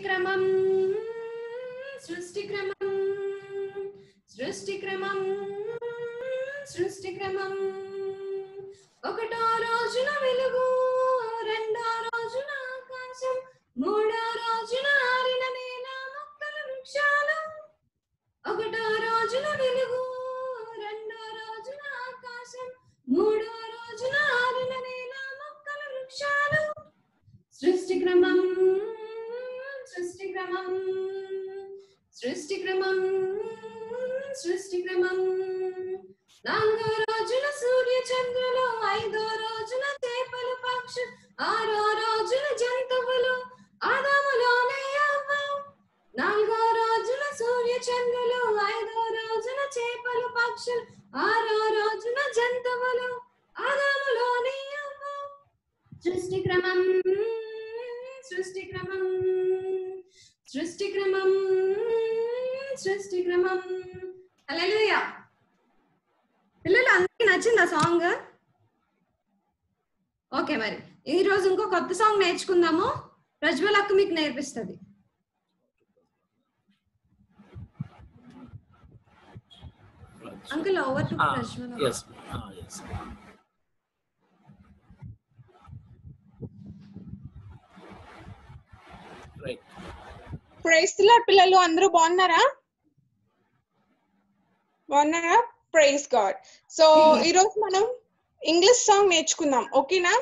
సృష్టిక్రమం సృష్టిక్రమం సృష్టిక్రమం సృష్టిక్రమం ఒకటో రోజున వెలుగు, రెండో రోజున ఆకాశం, మూడో రోజున ఆరిన నేల మొక్కలు వృక్షాలు. ఒకటో రోజున వెలుగు, రెండో రోజున ఆకాశం, మూడో రోజున ఆరిన నేల మొక్కలు వృక్షాలు. సృష్టిక్రమం సృష్టిక్రమం సృష్టిక్రమం సృష్టిక్రమం. నాలుగో రోజున సూర్య చంద్రులు, ఐదో రోజున చేపలు పక్షులు, ఆరో రోజున జంతువులు ఆదాములోనే అవ్వ. నాలుగో రోజున సూర్య చంద్రులు, ఐదో రోజున చేపలు పక్షులు, ఆరో రోజున జంతువులు ఆదాములోనే అవ్వ. సృష్టిక్రమం సృష్టిక్రమం సృష్టిక్రమం సృష్టిక్రమం. హల్లెలూయా. పిల్లలు అందరికీ నచ్చిందా సాంగ్? ఓకే, మరి ఈ రోజు ఇంకో కొత్త సాంగ్ నేర్చుకుందాము. ప్రజ్వల్ అక్క మీకు నేర్పిస్తుంది. Uncle over to Prajwal. Praise the Lord. పిల్లలు అందరూ బాగున్నారా? Praise God. సో ఈ రోజు మనం ఇంగ్లీష్ సాంగ్ నేర్చుకుందాం. ఓకేనా?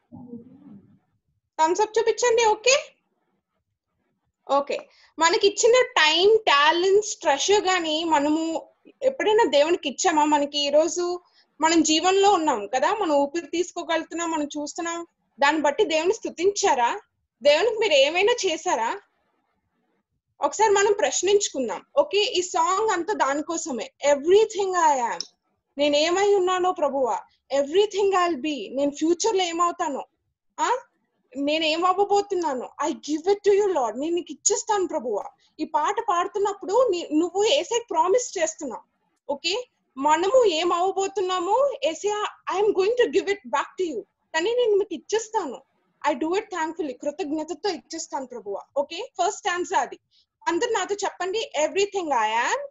థమ్స్ అప్ చూపించండి. Okay okay. మనకి ఇచ్చిన టైం, టాలెంట్స్, ట్రెషర్ గాని మనము ఎప్పుడైనా దేవునికి ఇచ్చామా? మనకి ఈ రోజు మనం జీవనంలో ఉన్నాం కదా, మనం ఊపిరి తీసుకోగలుగుతున్నాం, మనం చూస్తున్నాం. దాన్ని బట్టి దేవుని స్తుతించారా? దేవునికి మీరు ఏమైనా చేశారా? ఒకసారి మనం ప్రశ్నించుకుందాం. ఓకే, ఈ సాంగ్ అంతా దానికోసమే. ఎవ్రీథింగ్ ఐ యామ్, నేను ఏమై ఉన్నానో ప్రభువా, ఎవ్రీథింగ్ ఐ విల్ బి, నేను ఫ్యూచర్ లో ఏమవుతానో, నేను ఏమవ్వబోతున్నాను, I give it to you Lord, నేను నీకు ఇచ్చేస్తాను ప్రభువా. ఈ పాట పాడుతున్నప్పుడు నువ్వు యేసయ్యకి ప్రామిస్ చేస్తున్నావు. ఓకే, మనము ఏమవ్వబోతున్నామో Yesayya, I'm going to give it back to you, కానీ నేను మీకు ఇచ్చేస్తాను. ఐ డూ ఇట్ థ్యాంక్ఫుల్లీ, కృతజ్ఞతతో ఇచ్చేస్తాను ప్రభువా. ఓకే, ఫస్ట్ స్టాన్సా అది. అందరు నాతో చెప్పండి. Everything I am,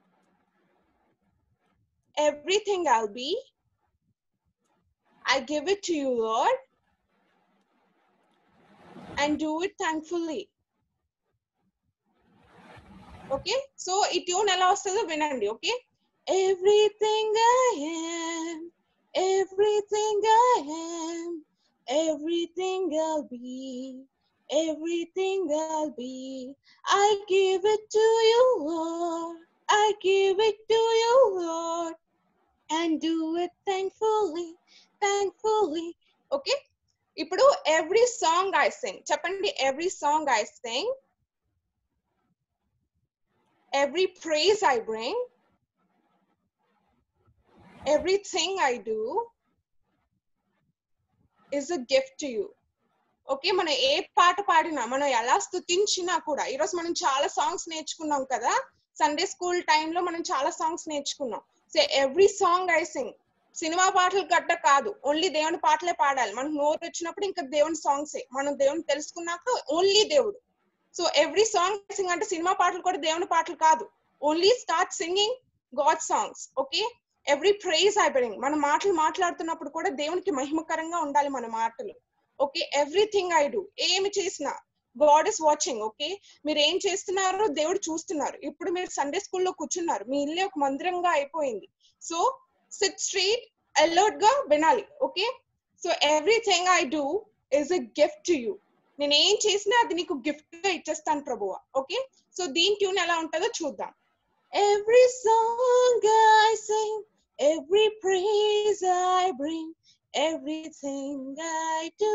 everything I'll be, I give it to you Lord and do it thankfully. Okay, so ఈ ట్యూన్ ఎలా వస్తుందో వినండి. Okay, everything I am, everything I am, everything I'll be, everything I'll be, I give it to you Lord, I give it to you Lord and do it thankfully, thankfully. Okay, ఇప్పుడు every song I sing, చెప్పండి. every song I sing, every praise I bring, everything I do is a gift to you. Okay, మనం ఏ పాట పాడినా, మనం ఎలా స్తుతించినా కూడా, ఈరోజు మనం చాలా సాంగ్స్ నేర్చుకున్నాం కదా, సండే స్కూల్ టైంలో మనం చాలా సాంగ్స్ నేర్చుకున్నాం. So every song I sing, cinema పాటలు గట్ట కాదు, ఓన్లీ దేవుని పాటలే పాడాలి. మనకు నోరు వచ్చినప్పుడు ఇంకా దేవుని సాంగ్సే, మనం దేవుని తెలుసుకున్నాక ఓన్లీ దేవుడు. So every song I sing అంటే సినిమా పాటలు కూడా దేవుని పాటలు కాదు, only start singing God songs. Okay, every praise I bring, మన మాటలు మాట్లాడుతున్నప్పుడు కూడా దేవునికి మహిమకరంగా ఉండాలి మన మాటలు. ఓకే, ఎవ్రీథింగ్ ఐ డూ, ఏమి చేసినా గాడ్ ఇస్ వాచింగ్. ఓకే, మీరు ఏం చేస్తున్నారో దేవుడు చూస్తున్నారు. ఇప్పుడు మీరు సండే స్కూల్లో కూర్చున్నారు, మీ ఇల్లే ఒక మందిరంగా అయిపోయింది. సో సిట్ స్ట్రైట్, అలర్ట్ గా వినాలి. Okay, so everything I do is a gift to you, నేను ఏం చేసినా అది నీకు గిఫ్ట్ గా ఇచ్చేస్తాను ప్రభువా. ఓకే, సో దీని ట్యూన్ ఎలా ఉంటుందో చూద్దాం. Every song I sing, every praise I bring, everything I do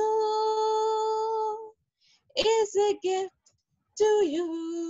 is a gift to you.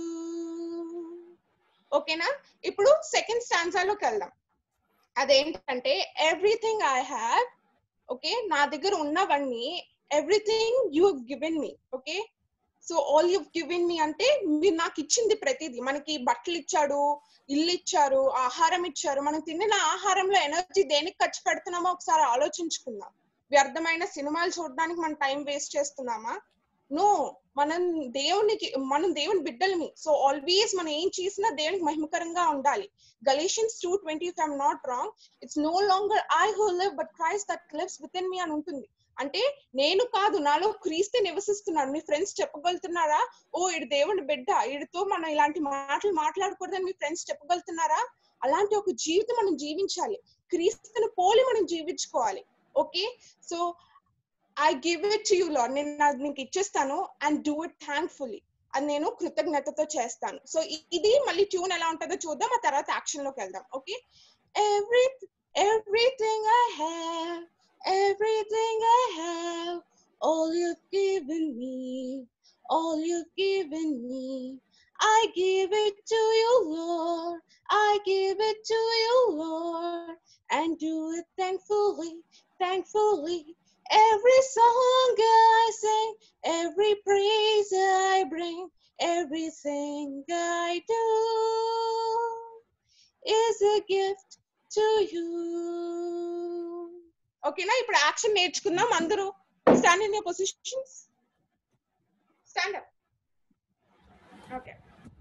ఓకేనా? ఇప్పుడు సెకండ్ స్టాన్జాలోకి వెళ్దాం. అదేంటంటే ఎవ్రీథింగ్ ఐ హ్యావ్, ఓకే, నా దగ్గర ఉన్నవన్నీ, everything you have given me. Okay, so all you given me అంటే మీరు నాకు ఇచ్చింది ప్రతిదీ. మనకి బట్టలు ఇచ్చాడు, ఇల్లు ఇచ్చారు, ఆహారం ఇచ్చారు. మనం తిన్న ఆహారంలో ఎనర్జీ దేనికి ఖర్చు పెడుతున్నామో ఒకసారి ఆలోచించుకుందాం. వ్యర్థమైన సినిమాలు చూడడానికి మనం టైం వేస్ట్ చేస్తున్నామా? నో, మనం దేవుని బిడ్డలమి. సో ఆల్వేస్ మనం ఏం చేసినా దేవునికి మహిమకరంగా ఉండాలి. Galatians 2:20 if I'm not wrong, it's no longer I who live but Christ that lives within me అని ఉంటుంది. అంటే నేను కాదు, నాలో క్రీస్తు నివసిస్తున్నాడు. మీ ఫ్రెండ్స్ చెప్పగలుగుతున్నారా, ఓ ఈడు దేవుని బిడ్డ, ఈడితో మనం ఇలాంటి మాటలు మాట్లాడకూడదని మీ ఫ్రెండ్స్ చెప్పగలుగుతున్నారా? అలాంటి ఒక జీవితం మనం జీవించాలి. క్రీస్తుని పోలి మనం జీవించుకోవాలి. Okay, so I give it to you Lord, నేను నీకు ఇచ్చేస్తాను and do it thankfully, అది నేను కృతజ్ఞతతో చేస్తాను. సో ఇది మళ్ళీ ట్యూన్ ఎలా ఉంటుందో చూద్దాం, ఆ తర్వాత యాక్షన్ లోకి వెళ్దాం. Okay, everything I have, everything I have, all you've given me, all you've given me, I give it to you Lord, I give it to you Lord, and do it thankfully, thankfully. Every song I sing, every praise I bring, everything I do is a gift to you. Okay na, ఇప్పుడు action నేర్చుకుందాం. అందరూ stand in your positions, stand up. Okay,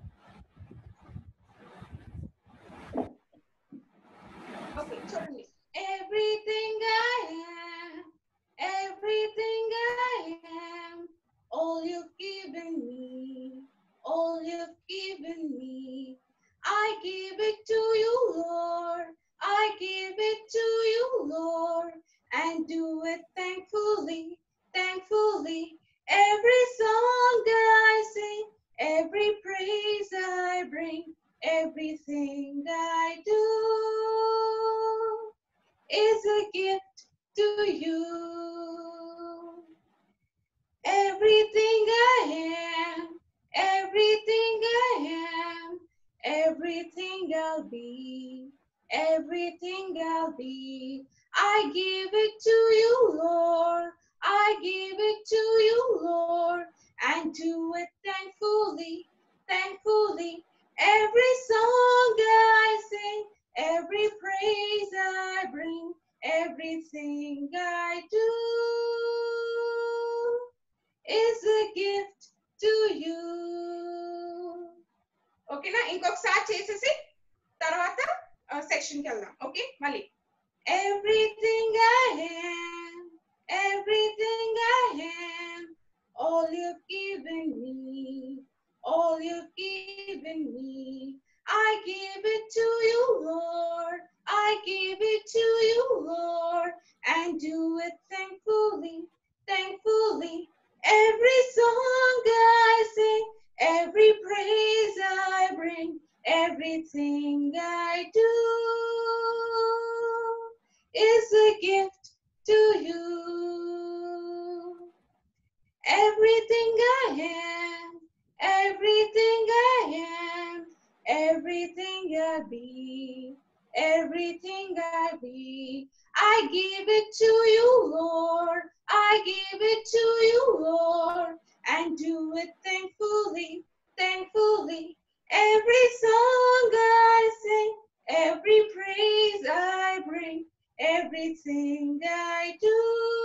okay చూడండి. Everything I am, everything I am, all you've given me, all you've given me, I give it to you Lord, I give it to you Lord, and do it thankfully, thankfully. Every song I sing, every praise I bring, everything I do is a gift to you. Everything I am, everything I am, everything I'll be, everything I'll be, I give it to you Lord, I give it to you Lord, and do it thankfully, thankfully. Every song I sing, every praise I bring, everything I do is a gift to you. ఓకేనా, ఇంకొకసారి చేసేసి తర్వాత section కి వెళ్దాం. Okay, మళ్ళీ everything I am, everything I am, all you've given me, all you've given me, I give it to you Lord, I give it to you Lord, and do it thankfully, thankfully. Every song I sing, every praise I bring, everything I do is a gift to you. Everything I am, everything I am, everything I be, everything I be, I give it to you Lord, I give it to you Lord, and do it thankfully, thankfully. Every song I sing, every praise I bring, everything I do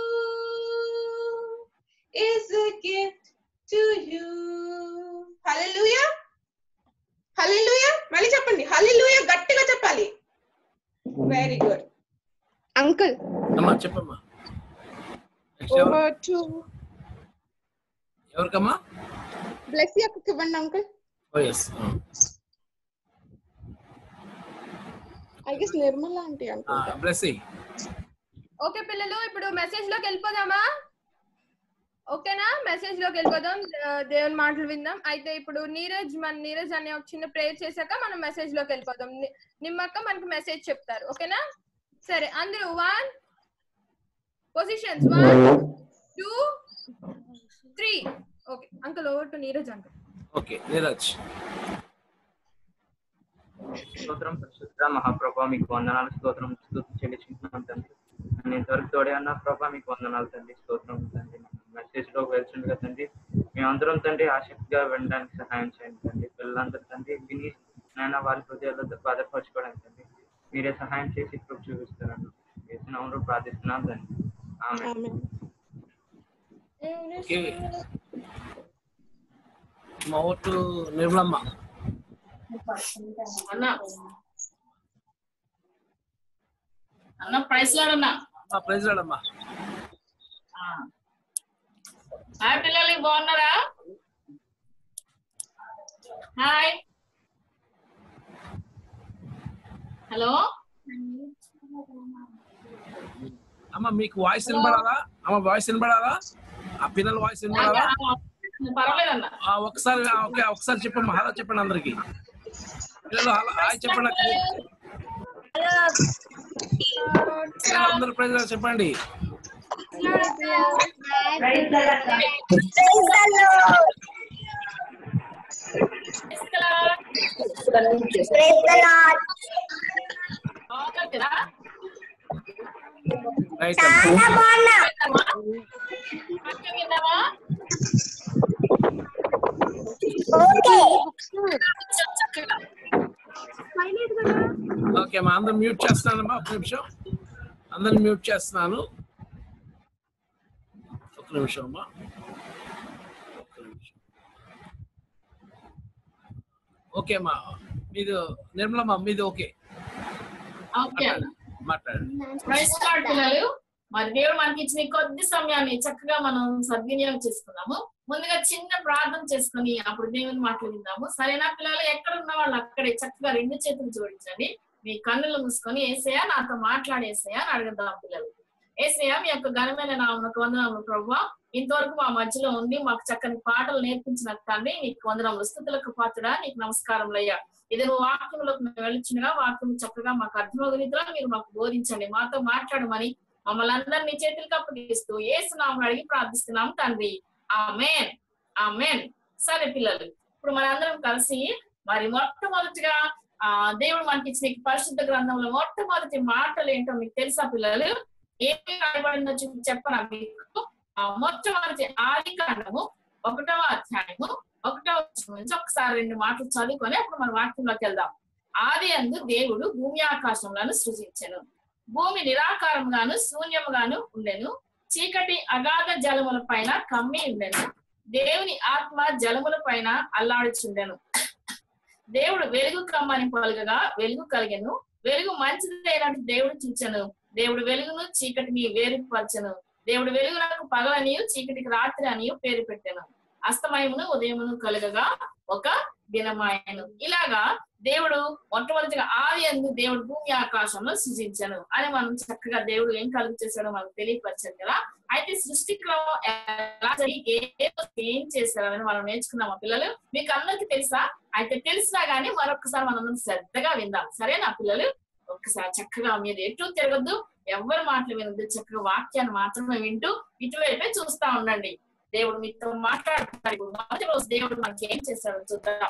is a gift to you. Hallelujah, hallelujah. మళ్ళీ చెప్పండి, hallelujah గట్టిగా చెప్పాలి. Very good. Uncle అమ్మా చెప్పమ్మా. Over to ఎవరికమ్మా? Blessy అక్కకి ఇవ్వండి uncle. Oh yes. I guess Nirmala aunty uncle. Blessy. Okay పిల్లలు, ఇప్పుడు మెసేజ్ లోకి వెళ్ళిపోదామా? ఓకేనా, మెసేజ్ లోకి వెళ్ళిపోదాం, దేవుని మాటలు విందాం. అయితే ఇప్పుడు నీరజ్ అనే ఒక చిన్న ప్రేయర్ చేశాక మనం మెసేజ్ లోకి వెళ్ళిపోదాం. నిమ్మక్క మనకు మెసేజ్ చెప్తారు. ఓకేనా, సరే అందరూ 1 positions 1 2 3. Okay uncle, over to Neeraj uncle. Okay Neeraj. స్తోత్రం పరిశుద్ధ మహాప్రభా, మీకు వందనాలు, స్తోత్రం స్తుతి చెల్లించుకుంటున్నాం తండ్రి. నేను ఇంతవరకు తోడే అన్న ప్రభా, మీకు వందనాలు తండ్రి, స్తోత్రం తండ్రి. మెసేజ్ లోకి వెళ్తుండగా తండ్రి, మేమందరం తండ్రి ఆసక్తిగా వినడానికి సహాయం చేయండి తండ్రి. పిల్లలందరూ తండ్రి విని నాయన వాళ్ళ హృదయాల్లో బాధపరచుకోవడానికి తండ్రి మీరే సహాయం చేసి కృప చూపిస్తారని వేసినప్పుడు ప్రార్థిస్తున్నాం తండ్రి. ఆమేన్. ఓకే మా ఓటు నిర్మలమ్మ. అన్న ప్రైజ్ లాడన్నా. ప్రైజ్ లాడమ్మా. హాయ్ పిల్లలు, బాగున్నారా? హాయ్, హలో అమ్మ, మీకు వాయిస్ వినబడాలా? అమ్మ వాయిస్ వినబడాలా? ఆ పిల్లల వాయిస్ వినబడాలా? పర్వాలేదన్నా. ఒకసారి ఓకే, ఒకసారి చెప్పమ్మా. హలో చెప్పండి అందరికి. పిల్లలు హలో హాయ్ చెప్పండి. అందరూ ప్రైజ్ చెప్పండి. ఓకే అమ్మా, అందరు మ్యూట్ చేస్తున్నానమ్మా. ఒక నిమిషం, అందరిని మ్యూట్ చేస్తున్నాను. ఒక నిమిషం అమ్మా, ఒక నిమిషం. ఓకే అమ్మా, మీది నిర్మలమ్మ, మీది ఓకే మాట్లాడండి. పిల్లలు, మరి దేవుడు మనకి ఇచ్చిన కొద్ది సమయాన్ని చక్కగా మనం సద్వినియోగం చేసుకున్నాము. ముందుగా చిన్న ప్రార్థన చేసుకుని అప్పుడు దేవుని మాటలు విందాము. సరేనా పిల్లలు? ఎక్కడ ఉన్న వాళ్ళు అక్కడే చక్కగా 2 చేతులు జోడించండి. మీ కన్నులు మూసుకొని ఏసయ్యా నాతో మాట్లాడేసయ్యా అని అడుగుదాం పిల్లలు. ఏసయ్యా మీ యొక్క ఘనమైన నామమునకు వందనములు ప్రభువా. ఇంతవరకు మా మధ్యలో ఉండి మాకు చక్కని పాటలు నేర్పించిన తండ్రి నీకు వందనములు. స్తుతులకు పాత్రుడా నీకు నమస్కారములయ్యా. ఇది నువ్వు వాక్యంలోకి మేము వెళ్ళుచుండగా వాక్యం చక్కగా మాకు అర్థమవుతున్న రీతిలో మీరు మాకు బోధించండి, మాతో మాట్లాడమని మమ్మల్ని అందరినీ చేతులకు అప్పగిస్తూ యేసు నామమున అడిగి ప్రార్థిస్తున్నాం తండ్రి. ఆమేన్, ఆమేన్. సరే పిల్లలు, ఇప్పుడు మనందరం కలిసి మరి మొట్టమొదటిగా దేవుడు మనకి ఇచ్చిన పరిశుద్ధ గ్రంథంలో మొట్టమొదటి మాటలు ఏంటో మీకు తెలుసా పిల్లలు? ఏమి రాయబడిందో చెప్పనా మీకు? మొట్టమొదటి ఆదికాండము 1వ అధ్యాయము 1వ వచనం నుంచి ఒకసారి 2 మాటలు చదువుకొని అప్పుడు మన వాక్యంలోకి వెళ్దాం. ఆది యందు దేవుడు భూమి ఆకాశములను సృజించెను. భూమి నిరాకారముగాను శూన్యముగాను ఉండెను. చీకటి అగాధ జలముల పైన కమ్మి ఉండెను. దేవుని ఆత్మ జలముల పైన అల్లాడుచుండెను. దేవుడు వెలుగు కమ్మని పలుకగా వెలుగు కలిగెను. వెలుగు మంచిదైనట్టు దేవుడు చూచెను. దేవుడు వెలుగును చీకటిని వేరుపరచెను. దేవుడు వెలుగునకు పగలనియు చీకటికి రాత్రి అనియు పేరు పెట్టెను. అస్తమయమును ఉదయమును కలుగగా ఒక దినమాయను. ఇలాగా దేవుడు మొట్టమొదటిగా ఆది యందు దేవుడు భూమి ఆకాశంలో సృజించను అని మనం చక్కగా దేవుడు ఏం కలుగు చేశాడో మనకు తెలియపరిచాడు కదా. అయితే సృష్టిలో ఎలా ఏం చేశారని మనం నేర్చుకున్నామా పిల్లలు? మీకు అందరికి తెలుసా? అయితే తెలిసినా గానీ మరొకసారి మనం శ్రద్ధగా విందాం. సరేనా పిల్లలు? ఒక్కసారి చక్కగా మీరు ఎటు తిరగద్దు, ఎవరి మాటలు వినద్దు, చక్కగా వాక్యాన్ని మాత్రమే వింటూ ఇటువైపే చూస్తా ఉండండి. దేవుడు మీతో మాట్లాడుతున్నాడు. మొదటి రోజు దేవుడు మనకి ఏం చేశాడో చూద్దాం.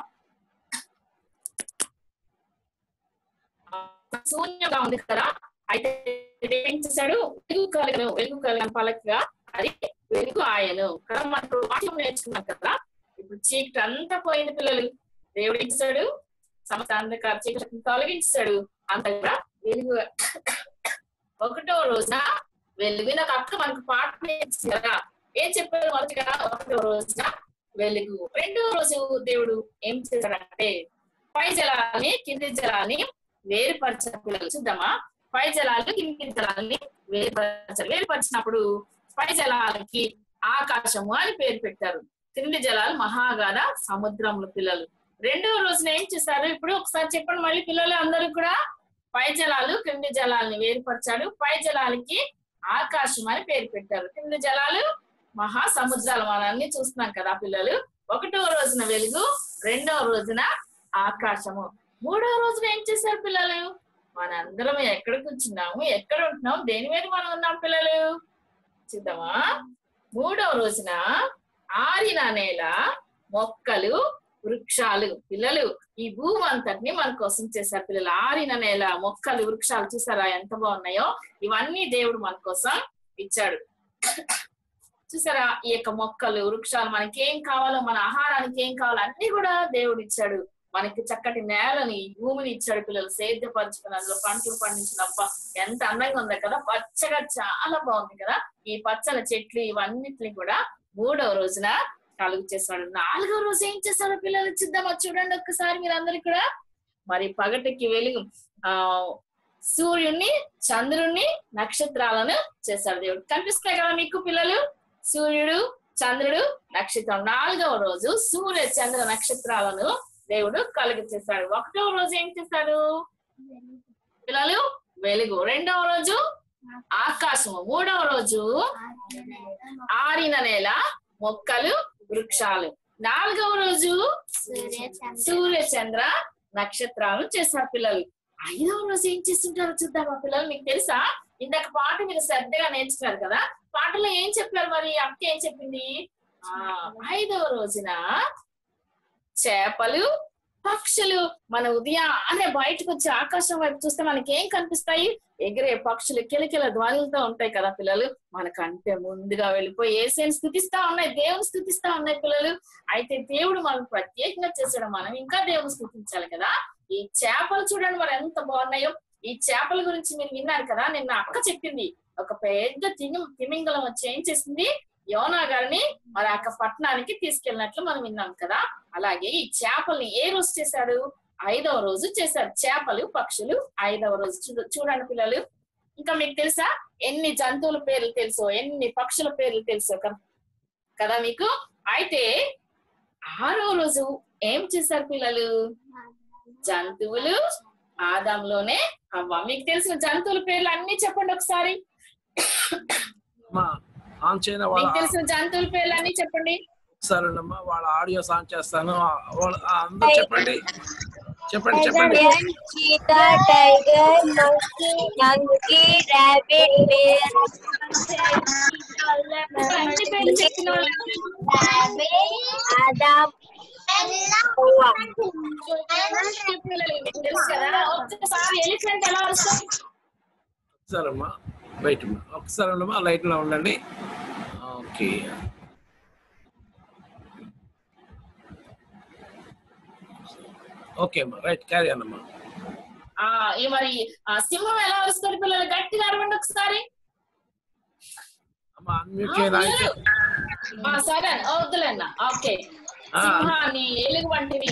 శూన్యంగా ఉంది కదా, అయితే ఏం చేశాడు? వెలుగు కలిగిన పలకగా అది వెలుగు ఆయను కదా. మనకు వాక్యం నేర్చుకున్నాం కదా. ఇప్పుడు చీకటి అంతా పోయింది పిల్లలు. దేవుడు ఏం చేశాడు? సమస్త అంధకార చీకటిని తొలగించాడు. అంతగా వెలుగు 1వ రోజున వెలుగున అక్క మనకు పాట నేర్చారా? ఏం చెప్పారు? మొదటిగా 1వ రోజున వెలుగు. 2వ రోజు దేవుడు ఏం చేశాడంటే పై జలాన్ని కింది జలాన్ని వేరుపరచారు పిల్లలు. చూద్దామా? పై జలాలు కింది జలాన్ని వేరుపరిచినప్పుడు పై జలాలకి ఆకాశము అని పేరు పెట్టారు. కింది జలాలు మహాగాధ సముద్రములు పిల్లలు. 2వ రోజున ఏం చేశారు? ఇప్పుడు ఒకసారి చెప్పండి మళ్ళీ పిల్లలు అందరూ కూడా. పై జలాలు కింది జలాలని వేరుపరిచాడు. పై జలాలకి ఆకాశం అని పేరు పెట్టారు. కింది జలాలు మహాసముద్రాలు. మనం అన్ని చూస్తున్నాం కదా పిల్లలు. 1వ రోజున వెలుగు, 2వ రోజున ఆకాశము. 3వ రోజున ఏం చేశారు పిల్లలు? మనందరం ఎక్కడ కూర్చున్నాము, ఎక్కడ ఉంటున్నాము, దేని మీద మనం ఉన్నాం పిల్లలు? చూద్దామా? 3వ రోజున ఆరిన నేల, మొక్కలు, వృక్షాలు. పిల్లలు ఈ భూమి అంతటిని మన కోసం చేశారు పిల్లలు. ఆరిన నేల, మొక్కలు, వృక్షాలు చూసారా ఎంత బాగున్నాయో? ఇవన్నీ దేవుడు మన కోసం ఇచ్చాడు. చూసారా? ఈ యొక్క మొక్కలు, వృక్షాలు మనకి ఏం కావాలో, మన ఆహారానికి ఏం కావాలో అన్ని కూడా దేవుడు ఇచ్చాడు. మనకి చక్కటి నేలని, భూమిని ఇచ్చాడు పిల్లలు. సేద్యపరచుకుని అందులో పంటలు పండించినప్ప ఎంత అందంగా ఉందో కదా. పచ్చగా చాలా బాగుంది కదా. ఈ పచ్చని చెట్లు ఇవన్నిటిని కూడా 3వ రోజున కలుగు చేశాడు. 4వ రోజు ఏం చేశాడో పిల్లలు చూద్దామా, చూడండి ఒక్కసారి మీరు అందరు కూడా. మరి పగటికి వెలుగు సూర్యుడిని, చంద్రుణ్ణి, నక్షత్రాలను చేశాడు దేవుడు. కనిపిస్తాయి కదా మీకు పిల్లలు, సూర్యుడు, చంద్రుడు, నక్షత్రం. 4వ రోజు సూర్య చంద్ర నక్షత్రాలను దేవుడు కలుగు చేశాడు. 1వ రోజు ఏం చేశాడు పిల్లలు? వెలుగు. 2వ రోజు ఆకాశము. 3వ రోజు ఆరిన నేల, మొక్కలు, వృక్షాలు. 4వ రోజు సూర్య చంద్ర నక్షత్రాలు చేశారు పిల్లలు. 5వ రోజు ఏం చేస్తుంటారో చూద్దామా పిల్లలు. మీకు తెలుసా, ఇందాక పాట మీరు శ్రద్ధగా నేర్చుకున్నారు కదా, పాటలో ఏం చెప్పారు మరి? అక్క ఏం చెప్పింది? 5వ రోజున చేపలు, పక్షులు. మన ఉదయాన్నే బయటకు వచ్చి ఆకాశం వైపు చూస్తే మనకి ఏం కనిపిస్తాయి? ఎగిరే పక్షులు కిలకిల ధ్వనులతో ఉంటాయి కదా పిల్లలు. మనకంటే ముందుగా వెళ్ళిపోయి యేసుని స్తుతిస్తా ఉన్నాయి, దేవుని స్తుతిస్తా ఉన్నాయి పిల్లలు. అయితే దేవుడు మనం ప్రత్యేకంగా చేసాడు, మనం ఇంకా దేవుని స్తుతించాలి కదా. ఈ చేపలు చూడండి మరి ఎంత బాగున్నాయో. ఈ చేపల గురించి మీరు విన్నారు కదా, నిన్న అక్క చెప్పింది. ఒక పెద్ద తిమింగలం వచ్చి ఏం చేసింది? యోనా గారిని మరి అక్క పట్టణానికి తీసుకెళ్ళినట్లు మనం విన్నాం కదా. అలాగే ఈ చేపల్ని ఏ రోజు చేశాడు? 5వ రోజు చేశారు. చేపలు, పక్షులు 5వ రోజు. చూడండి పిల్లలు. ఇంకా మీకు తెలుసా ఎన్ని జంతువుల పేర్లు తెలుసో, ఎన్ని పక్షుల పేర్లు తెలుసో కదా మీకు. అయితే 6వ రోజు ఏం చేశారు పిల్లలు? జంతువులు, ఆదాంలోనే హవ్వ. మీకు తెలిసిన జంతువుల పేర్లు అన్ని చెప్పండి ఒకసారి. మీకు తెలిసిన జంతువుల పేర్లు అన్ని చెప్పండి. సరేనమ్మా, వాళ్ళ ఆడియో సాంగ్ చేస్తాను, అందరూ చెప్పండి. చెప్పండి చెప్పండి. Cheetah, tiger, monkey, monkey, rabbit, bear, Adam, హవ్వ. ఎలిఫెంట్ ఎలా వస్తాం? సరేమ్మా, వెయిట్ అమ్మా, ఒకసారి ఉండమ్మా, లైట్ లో ఉండండి. ఓకే, ఓకే అమ్మా, రైట్, క్యారీ అన్నమ్మా. మరి సింహం ఎలా వస్తుంది పిల్లలు? గట్టిగా అరవండి ఒకసారి. సరే వద్దులేన్న. ఓకే, సింహాన్ని, ఎలుగు వంటివి,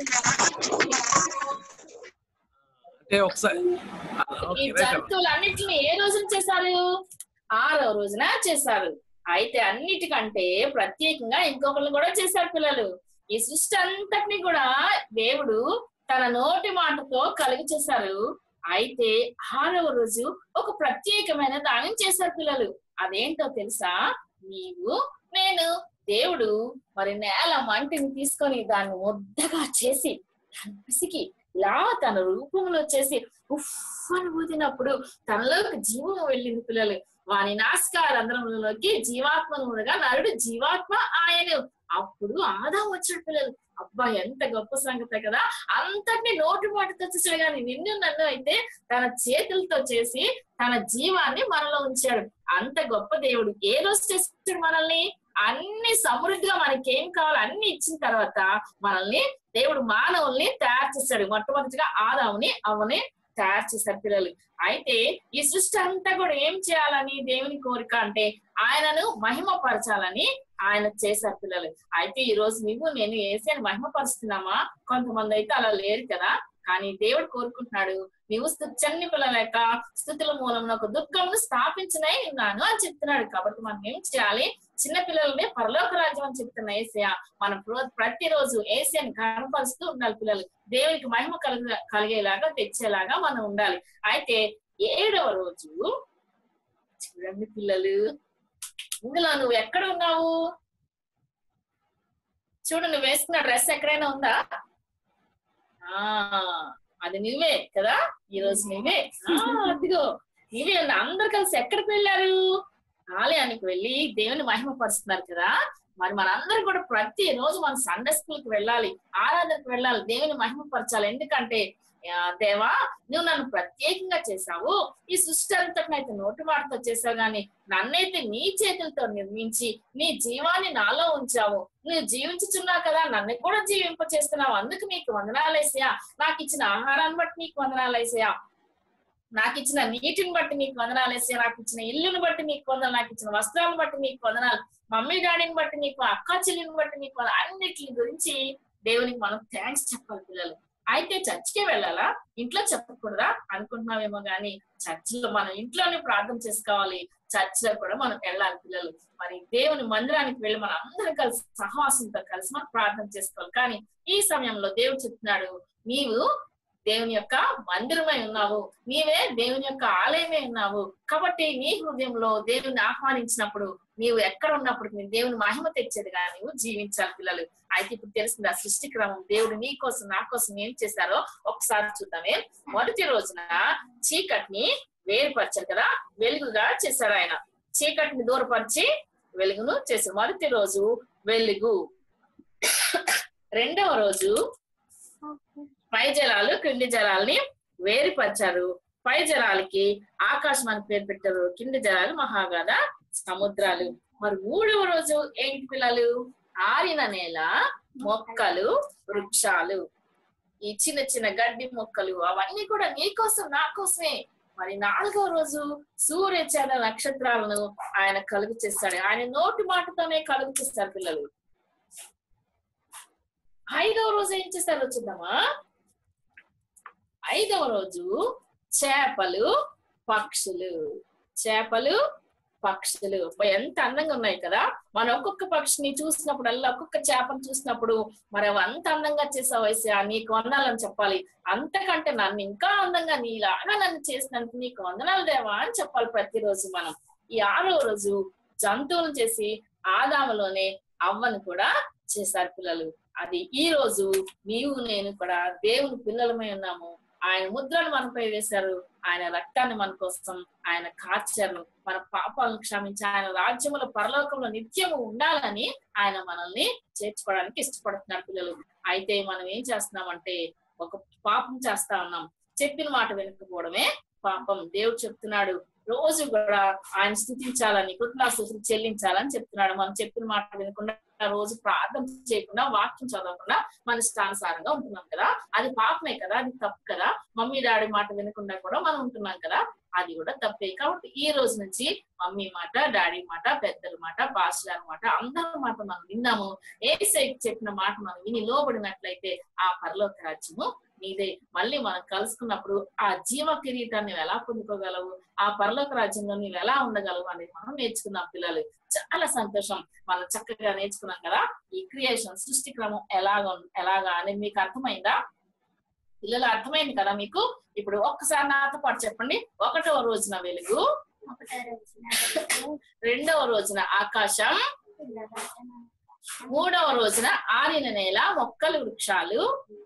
ఈ జంతువులన్నిటిని ఏ రోజున చేశారు? 6వ రోజున చేశారు. అయితే అన్నిటికంటే ప్రత్యేకంగా ఇంకొకరిని కూడా చేశారు పిల్లలు. ఈ సృష్టి అంతటిని కూడా దేవుడు తన నోటి మాటతో కలుగు చేశారు. అయితే 6వ రోజు ఒక ప్రత్యేకమైన దానం చేశారు పిల్లలు. అదేంటో తెలుసా? నీవు, నేను. దేవుడు మరి నేల మంటిని తీసుకొని దాన్ని ముద్దగా చేసి పిసికి ఇలా తన రూపంలో చేసి ఉఫ్ అని ఊదినప్పుడు తనలోకి జీవం వెళ్ళింది పిల్లలు. వాని నాసికారంధ్రములలోకి జీవాత్మనుడుగా నరుడు జీవాత్మ ఆయన. అప్పుడు ఆదాం వచ్చాడు పిల్లలు. అబ్బా, ఎంత గొప్ప సంగతే కదా. అంతటిని నోటి మాటతో చేసాడు, కానీ నిన్ను నన్ను అయితే తన చేతులతో చేసి తన జీవాన్ని మనలో ఉంచాడు. అంత గొప్ప దేవుడు ఏ రోజు చేస్తాడు మనల్ని? అన్ని సమృద్ధిగా మనకేం కావాలో అన్ని ఇచ్చిన తర్వాత మనల్ని దేవుడు మానవుల్ని తయారు చేశాడు. మొట్టమొదటిగా ఆదాముని, అవ్వని తయారు చేశారు పిల్లలు. అయితే ఈ సృష్టి అంతా కూడా ఏం చేయాలని దేవుని కోరిక అంటే ఆయనను మహిమపరచాలని ఆయన చేశారు పిల్లలు. అయితే ఈ రోజు నువ్వు నేను యేసుని మహిమపరుస్తున్నామా? కొంతమంది అయితే అలా లేరు కదా. కానీ దేవుడు కోరుకుంటున్నాడు, నీవు స్తుతిని పిల్లలేక స్తుతుల మూలం ఒక దుఃఖమును స్థాపించనే ఉన్నాను అని చెప్తున్నాడు. కాబట్టి మనం ఏం చేయాలి? చిన్న పిల్లలనే పరలోక రాజ్యం అని చెప్తున్న యేసయ్య మనం ప్రతిరోజు యేసయ్యని కనపరుస్తూ ఉండాలి పిల్లలు. దేవునికి మహిమ కలిగేలాగా తెచ్చేలాగా మనం ఉండాలి. అయితే 7వ రోజు చూడండి పిల్లలు, ఇందులో నువ్వు ఎక్కడ ఉన్నావు? చూడు, నువ్వు వేసుకున్న డ్రెస్ ఎక్కడైనా ఉందా? అది నువ్వే కదా, ఈ రోజు నువ్వే. అదిగో నువ్వే. అందరు కలిసి ఎక్కడికి వెళ్ళారు? ఆలయానికి వెళ్ళి దేవుని మహిమపరుస్తున్నారు కదా. మరి మనందరం కూడా ప్రతి రోజు మనం సండే స్కూల్ కి వెళ్ళాలి, ఆరాధనకు వెళ్ళాలి, దేవుని మహిమపరచాలి. ఎందుకంటే దేవా, నువ్వు నన్ను ప్రత్యేకంగా చేశావు. ఈ సృష్టి అంతటిని అయితే నోటి మాటతో చేశావు, గాని నన్నైతే నీ చేతులతో నిర్మించి నీ జీవాన్ని నాలో ఉంచావు. నువ్వు జీవించుచున్నావు కదా, నన్ను కూడా జీవింప చేస్తున్నావు. అందుకు నీకు వందనాలు యేసయ్యా. నాకు ఇచ్చిన ఆహారాన్ని బట్టి నీకు వందనాలు యేసయ్యా. నాకు ఇచ్చిన నీటిని బట్టి నీకు వందనాలు వేసే, నాకు ఇచ్చిన ఇల్లుని బట్టి నీకు వందనాలు, నాకు ఇచ్చిన వస్త్రాలను బట్టి నీకు వందనాలు, మమ్మీ డాడీని బట్టి నీకు, అక్క చెల్లిని బట్టి నీకు, అన్నిటి గురించి దేవునికి మనం థ్యాంక్స్ చెప్పాలి పిల్లలు. అయితే చర్చికే వెళ్ళాలా, ఇంట్లో చెప్పకూడదా అనుకుంటున్నామేమో గానీ చర్చిలో మనం ఇంట్లోనే ప్రార్థన చేసుకోవాలి, చర్చిలో కూడా మనం వెళ్ళాలి పిల్లలు. మరి దేవుని మందిరానికి వెళ్ళి మనం అందరం కలిసి సహవాసంతో కలిసి మనం ప్రార్థన చేసుకోవాలి. కానీ ఈ సమయంలో దేవుడు చెప్తున్నాడు, నీవు దేవుని యొక్క మందిరమై ఉన్నావు, నీవే దేవుని యొక్క ఆలయమే ఉన్నావు. కాబట్టి నీ హృదయంలో దేవుని ఆహ్వానించినప్పుడు నీవు ఎక్కడ ఉన్నప్పుడు దేవుని మహిమ తెచ్చేదిగా నీవు జీవించాలి పిల్లలు. అయితే ఇప్పుడు తెలిసింది ఆ సృష్టి క్రమం, దేవుడు నీ కోసం నా కోసం ఏం చేశారో ఒకసారి చూద్దామే. మొదటి రోజున చీకటిని వేరుపరిచారు కదా, వెలుగుగా చేశారు ఆయన. చీకటిని దూరపరిచి వెలుగును చేశారు. మొదటి రోజు వెలుగు. రెండవ రోజు పై జలాలు కింది జలాల్ని వేరుపరిచారు. పై జలాలకి ఆకాశం అని పేరు పెట్టారు, కింది జలాలు మహాగాధ సముద్రాలు. మరి మూడవ రోజు ఏంటి పిల్లలు? ఆరిన నేల, మొక్కలు, వృక్షాలు, ఈ చిన్న చిన్న గడ్డి మొక్కలు అవన్నీ కూడా నీకోసం నా కోసమే. మరి నాలుగవ రోజు సూర్య చంద్ర నక్షత్రాలను ఆయన కలుగు చేస్తాడు, ఆయన నోటి మాటతోనే కలుగు చేస్తారు పిల్లలు. ఐదవ రోజు ఏం చేస్తారో చూద్దామా. ఐదవ రోజు చేపలు, పక్షులు. చేపలు, పక్షులు ఎంత అందంగా ఉన్నాయి కదా. మనం ఒక్కొక్క పక్షిని చూసినప్పుడల్లా, ఒక్కొక్క చేపను చూసినప్పుడు మరి అవి అంత అందంగా చేసావు వయసా, నీకు వందనాలని చెప్పాలి. అంతకంటే నన్ను ఇంకా అందంగా నీలాగా నన్ను చేసినందుకు నీకు వందనాలు దేవా అని చెప్పాలి ప్రతిరోజు మనం. ఈ ఆరవ రోజు జంతువులు చేసి ఆదాములోనే అవ్వను కూడా చేశారు పిల్లలు. అది ఈ రోజు నీవు నేను కూడా దేవుని పిల్లలమై ఉన్నాము. ఆయన ముద్రను మనపై వేశారు, ఆయన రక్తాన్ని మన కోసం ఆయన కార్చారు, మన పాపాలను క్షమించి ఆయన రాజ్యముల పరలోకంలో నిత్యము ఉండాలని ఆయన మనల్ని చేర్చుకోవడానికి ఇష్టపడుతున్నారు పిల్లలు. అయితే మనం ఏం చేస్తున్నామంటే ఒక పాపం చేస్తా ఉన్నాం, చెప్పిన మాట వినకపోవడమే పాపం. దేవుడు చెప్తున్నాడు రోజు కూడా ఆయన స్తుతించాలని, కృతజ్ఞతాస్తుతులు చెల్లించాలని చెప్తున్నాడు. మనం చెప్పిన మాట వినకుండా, రోజు ప్రార్థన చేయకుండా, వాక్యం చదవకుండా మన ఇష్టానుసారంగా ఉంటున్నాం కదా, అది పాపమే కదా, అది తప్పు కదా. మమ్మీ డాడీ మాట వినకుండా కూడా మనం ఉంటున్నాం కదా, అది కూడా తప్పే. కాబట్టి ఈ రోజు నుంచి మమ్మీ మాట, డాడీ మాట, పెద్దల మాట, పాస్టర్ మాట, అందరి మాట మనం విన్నాము. యేసయ్య చెప్పిన మాట మనం విని లోబడినట్లయితే ఆ పరలోక రాజ్యము నీదే. మళ్ళీ మనం కలుసుకున్నప్పుడు ఆ జీవ కిరీటాన్ని ఎలా పొందుకోగలవు, ఆ పరలోక రాజ్యంలో నీవు ఎలా ఉండగలవు అనేది మనం నేర్చుకున్నాం పిల్లలు. చాలా సంతోషం, మనం చక్కగా నేర్చుకున్నాం కదా. ఈ క్రియేషన్ సృష్టి క్రమం ఎలాగా అనేది మీకు అర్థమైందా పిల్లలు? అర్థమైంది కదా మీకు? ఇప్పుడు ఒక్కసారి నాతో పాటు చెప్పండి. ఒకటవ రోజున వెలుగు, రెండవ రోజున ఆకాశం, మూడవ రోజున ఆరిన నేల, మొక్కలు, వృక్షాలు,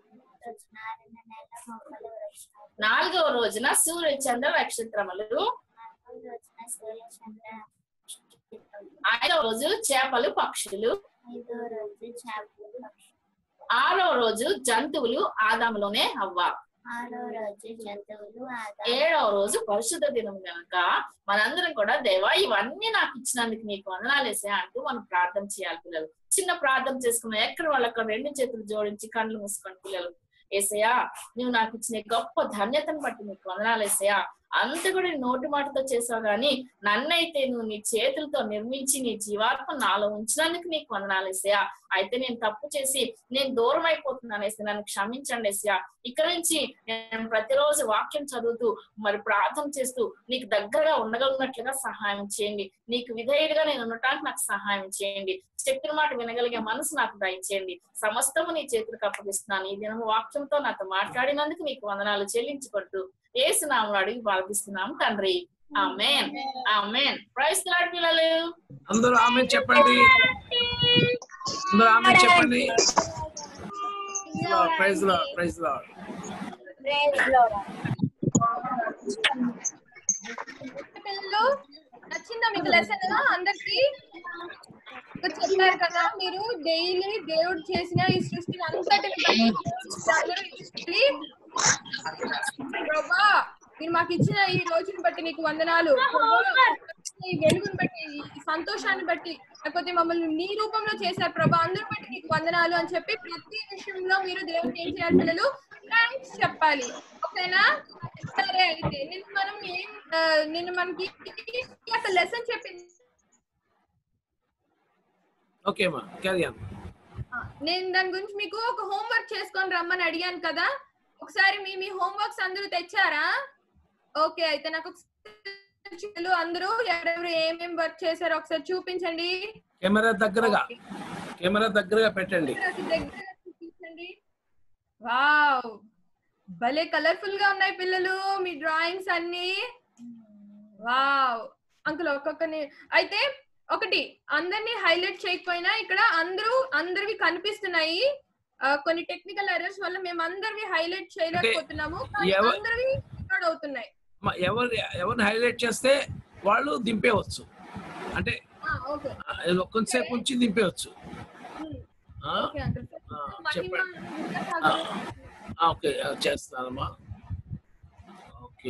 నాలుగవ రోజున సూర్య చంద్ర నక్షత్రములు, ఐదవ రోజు చేపలు, పక్షులు, ఆరవ రోజు జంతువులు ఆదాములోనే అవ్వ, ఏడవ రోజు పరిశుద్ధ దినం కనుక మనందరం కూడా దేవా ఇవన్నీ నాకు ఇచ్చినందుకు నీకు వందనాలు వేసా అంటూ మనం ప్రార్థన చేయాలి పిల్లలు. చిన్న ప్రార్థన చేసుకున్నాం, ఎక్కడ వాళ్ళక్కడ రెండు చేతులు జోడించి కళ్ళు మూసుకోండి పిల్లలు. ఏసయ్యా నువ్వు నాకు ఇచ్చిన గొప్ప ధన్యతను బట్టి నీకు వందనాలు ఏసయ్యా. అంత కూడా నోటి మాటతో చేసావు గాని నన్నైతే నువ్వు నీ చేతులతో నిర్మించి నీ జీవాత్మ నాలో ఉంచినందుకు నీకు వందనాలు ఏసయ్యా. అయితే నేను తప్పు చేసి నేను దూరం అయిపోతున్నాను ఏసయ్యా, నన్ను క్షమించండి ఏసయ్యా. ఇక్కడ నుంచి నేను ప్రతిరోజు వాక్యం చదువుతూ మరి ప్రార్థన చేస్తూ నీకు దగ్గరగా ఉండగలిగినట్లుగా సహాయం చేయండి. నీకు విధేయుడిగా నేను ఉండటానికి నాకు సహాయం చేయండి. చెప్పిన మాట వినగలిగే మనసు నాకు దయచేయండి. సమస్తము నీ చేతులకు అప్పగిస్తున్నాను. ఈ దినం వాక్యంతో నాతో మాట్లాడినందుకు నీకు వందనాలు చెల్లించుకుంటూ యేసు నామములో అడిగి ప్రార్థిస్తున్నాము తండ్రి, amen amen. Praise the Lord పిల్లలు, అందరూ ఆమేన్ చెప్పండి. అందరూ ఆమేన్ చెప్పండి. Praise the Lord, praise the Lord, praise the Lord. పిల్లలు నచ్చిందా మీకు లెసన్? అందరికి చెప్పారు కదా, మీరు డైలీ దేవుడు చేసిన ఈ సృష్టిని అంతటిని ప్రభా మీరు మాకు ఇచ్చిన ఈ రోజుని బట్టి నీకు వందనాలు, ఈ వెలుగుని బట్టి, ఈ సంతోషాన్ని బట్టి, లేకపోతే మమ్మల్ని నీ రూపంలో చేశారు ప్రభా, అందరి బట్టి నీకు వందనాలు అని చెప్పి ప్రతి విషయంలో మీరు దేవుడికి ఏం చేయాలి పిల్లలు? థాంక్స్ చెప్పాలి. ఓకేనా? సరే అయితే నిన్ను మనకి అసలు లెసన్ చెప్పింది. ఓకే అమ్మా, క్యారీ ఆన్. నేను దాని గురించి మీకు ఒక హోంవర్క్ చేసుకొని రమ్మని అడిగాను కదా, ఒకసారి మీ హోంవర్క్స్ అందరూ తెచ్చారా? ఓకే అయితే నాకు అందరూ ఎవరెవరు ఏమేం వర్క్ చేశారో ఒకసారి చూపించండి. కెమెరా దగ్గరగా పెట్టండి. చూపించండి. వావ్, భలే కలర్ఫుల్ గా ఉన్నాయి పిల్లలు మీ డ్రాయింగ్స్ అన్ని. వావ్ అంకుల్ ఒక్కొక్కని అయితే ఒకటి అందరినీ హైలైట్ చేయకపోయినా ఇక్కడ అందరివి కనిపిస్తున్నాయి. కొన్ని టెక్నికల్ ఎర్రర్స్ వల్ల మేము అందరివి హైలైట్ చేయలేకపోతున్నాము, అందరివి రికార్డ్ అవుతున్నాయి. ఎవరిని హైలైట్ చేస్తే వాళ్ళు దింపేవచ్చు, అంటే కొంతసేపు ఉంచి దింపేవచ్చు. చెప్పండి. ఓకే చేస్తానమ్మా. ఓకే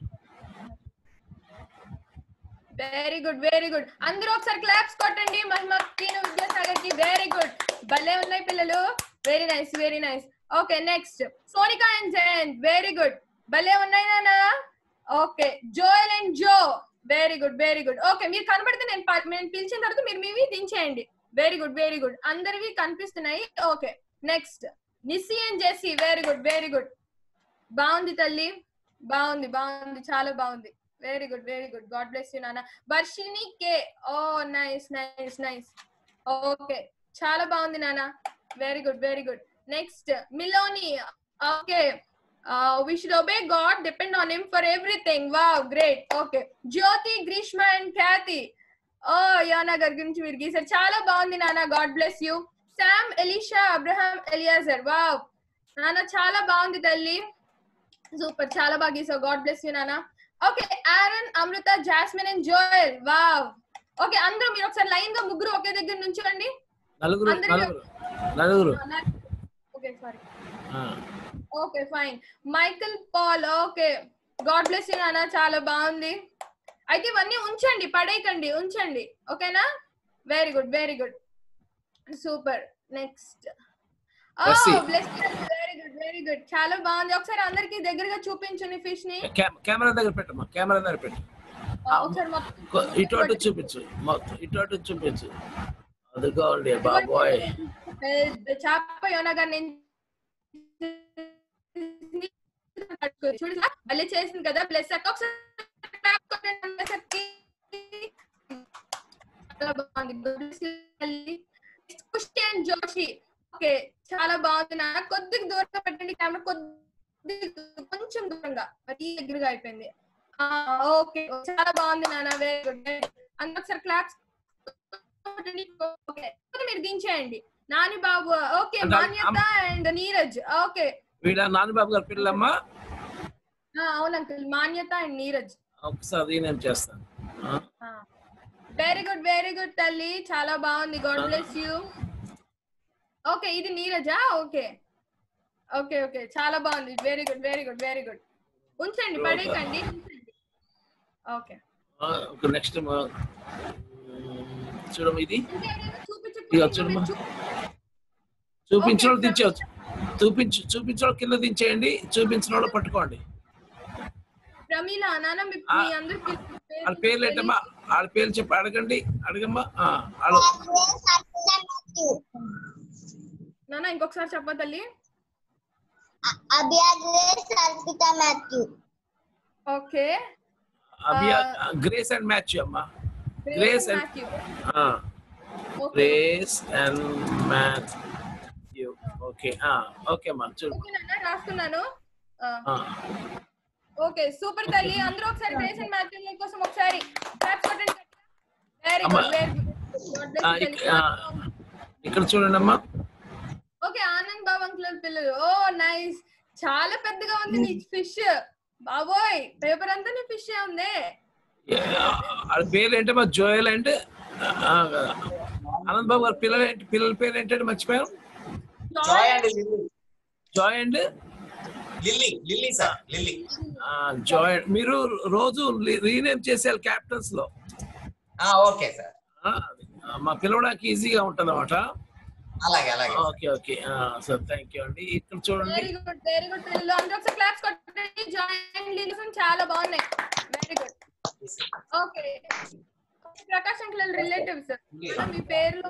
వెరీ గుడ్ అందరూ ఒకసారి క్లాప్స్ కొట్టండి మహిమ విద్యాసాగర్ కి. వెరీ గుడ్, భలే ఉన్నాయి పిల్లలు. Very nice. Okay next Sonika and Jayant. Very good, భలే ఉన్నాయి నాన్న. Okay Joel and Jo. Very good. Okay మీరు కనబడితే నేను పిలిచిన తర్వాత మీరు మీవి దించేయండి. వెరీ గుడ్ అందరివి కనిపిస్తున్నాయి. Okay next Nissi and Jessy. Very good బాగుంది తల్లి, బాగుంది చాలా బాగుంది. Very good God bless you నాన్న. Varshini K. Oh nice. Okay చాలా బాగుంది నాన్న. Very good next Miloni. Okay we should obey God, depend on him for everything. Wow, great. Okay Jyoti, Grishma and Kathy. Oh Yana gar gurinchi meer geesaru, chaala baagundi nana. God bless you. Sam, Elisha, Abraham, Eliezer. Wow nana chaala baagundi talli, super chaala baa geesaru. God bless you nana. Okay Aaron, Amrita, Jasmine and Joel. Wow. Okay andru meer okkari line ga muguru oke daggara nunchandi. నలుగురు. Okay sorry. Okay fine. Michael Paul. Okay God bless you నాన్న, చాలా బాగుంది. అయితే ఇవన్నీ ఉంచండి, పడేయకండి, ఉంచండి. ఓకేనా? Very good super. Next very good చాలా బాగుంది. ఒకసారి అందరికి దగ్గరగా చూపించండి ఫిష్ ని. కెమెరా దగ్గర పెట్టమ్మా, కెమెరా దగ్గర పెట్టు. ఒకసారి ఇటు చూపించు. అదిగో అండి బాబోయ్, చేప యోనా గారు భలే చేసింది కదా. ప్లస్ జోషి. ఓకే చాలా బాగుంది నా. కొద్దిగా దూరంగా పెట్టండి కెమెరా, కొంచెం దూరంగా, అది దగ్గరగా అయిపోయింది. ఓకే చాలా బాగుంది నాన్న. Very good. అందులో ఒకసారి క్లాప్స్ మీరు దించేయండి. నాని బాబు. Okay Manyata and Neeraj. Okay వీళ్ళ నాని బాబు గారి పిల్లలమ్మా. అవును అంకుల్, మాన్యత అండ్ నీరజ్. ఒకసారి నేను చేస్తాను. వెరీ గుడ్ తల్లి, చాలా బాగుంది. God bless you. ఓకే ఇది నీరజా. ఓకే చాలా బాగుంది. వెరీ గుడ్ ఉంచండి, పడేయకండి. ఓకే నెక్స్ట్ చూడమ్మా, ఇది చూపించిన వాళ్ళు దించవచ్చు. చూపించిన వాళ్ళు కింద దించేయండి, చూపించిన వాళ్ళు పట్టుకోండి. వాళ్ళ పేర్లు ఏంటమ్మా? వాళ్ళ పేర్లు చెప్పి అడగమ్మా. నాన్న ఇంకొకసారి చెప్ప తల్లి. ఓకే గ్రేస్ అండ్ మాథ్యూ అమ్మా. Grace and Matthew. ఓకే అమ్మా చూడు, రాస్తున్నాను. ఓకే సూపర్ తల్లి. అందరూ ఒకసారి గ్రేస్ అండ్ మాథ్యూ కోసం ఒకసారి క్లాప్స్ కొట్టండి. Very good. ఇక్కడ చూడండి అమ్మా. ఓకే ఆనంద్ బాబు అంకుల్ పిల్లలు. ఓ నైస్, చాలా పెద్దగా ఉంది నీ ఫిష్. బాబోయ్ పేపర్ అంతా నీ ఫిష్ ఉంది. పేర్లు ఏంటమ్మా? జోయల్ అండ్ ఆనంద్ బాబు గారు పిల్లల పేరు ఏంటంటే మర్చిపోయాను. Joy and Lilly sir. Lilly Joy. మీరు రోజు రీనేమ్ చేసేయాలి క్యాప్టన్స్ లో. Okay sir. మా పిలవడానికి ఈజీగా ఉంటది అన్నమాట. అలాగే అలాగే okay okay sir thank you అండి. ఇక్కడ చూడండి. వెరీ గుడ్ పిల్లలు అందరూ ఒకసారి క్లాప్స్ కొట్టండి. జాయిన్ లిసన్ చాలా బాగున్నాయి. Very good. Okay Prakash uncle relatives మీ పేర్లు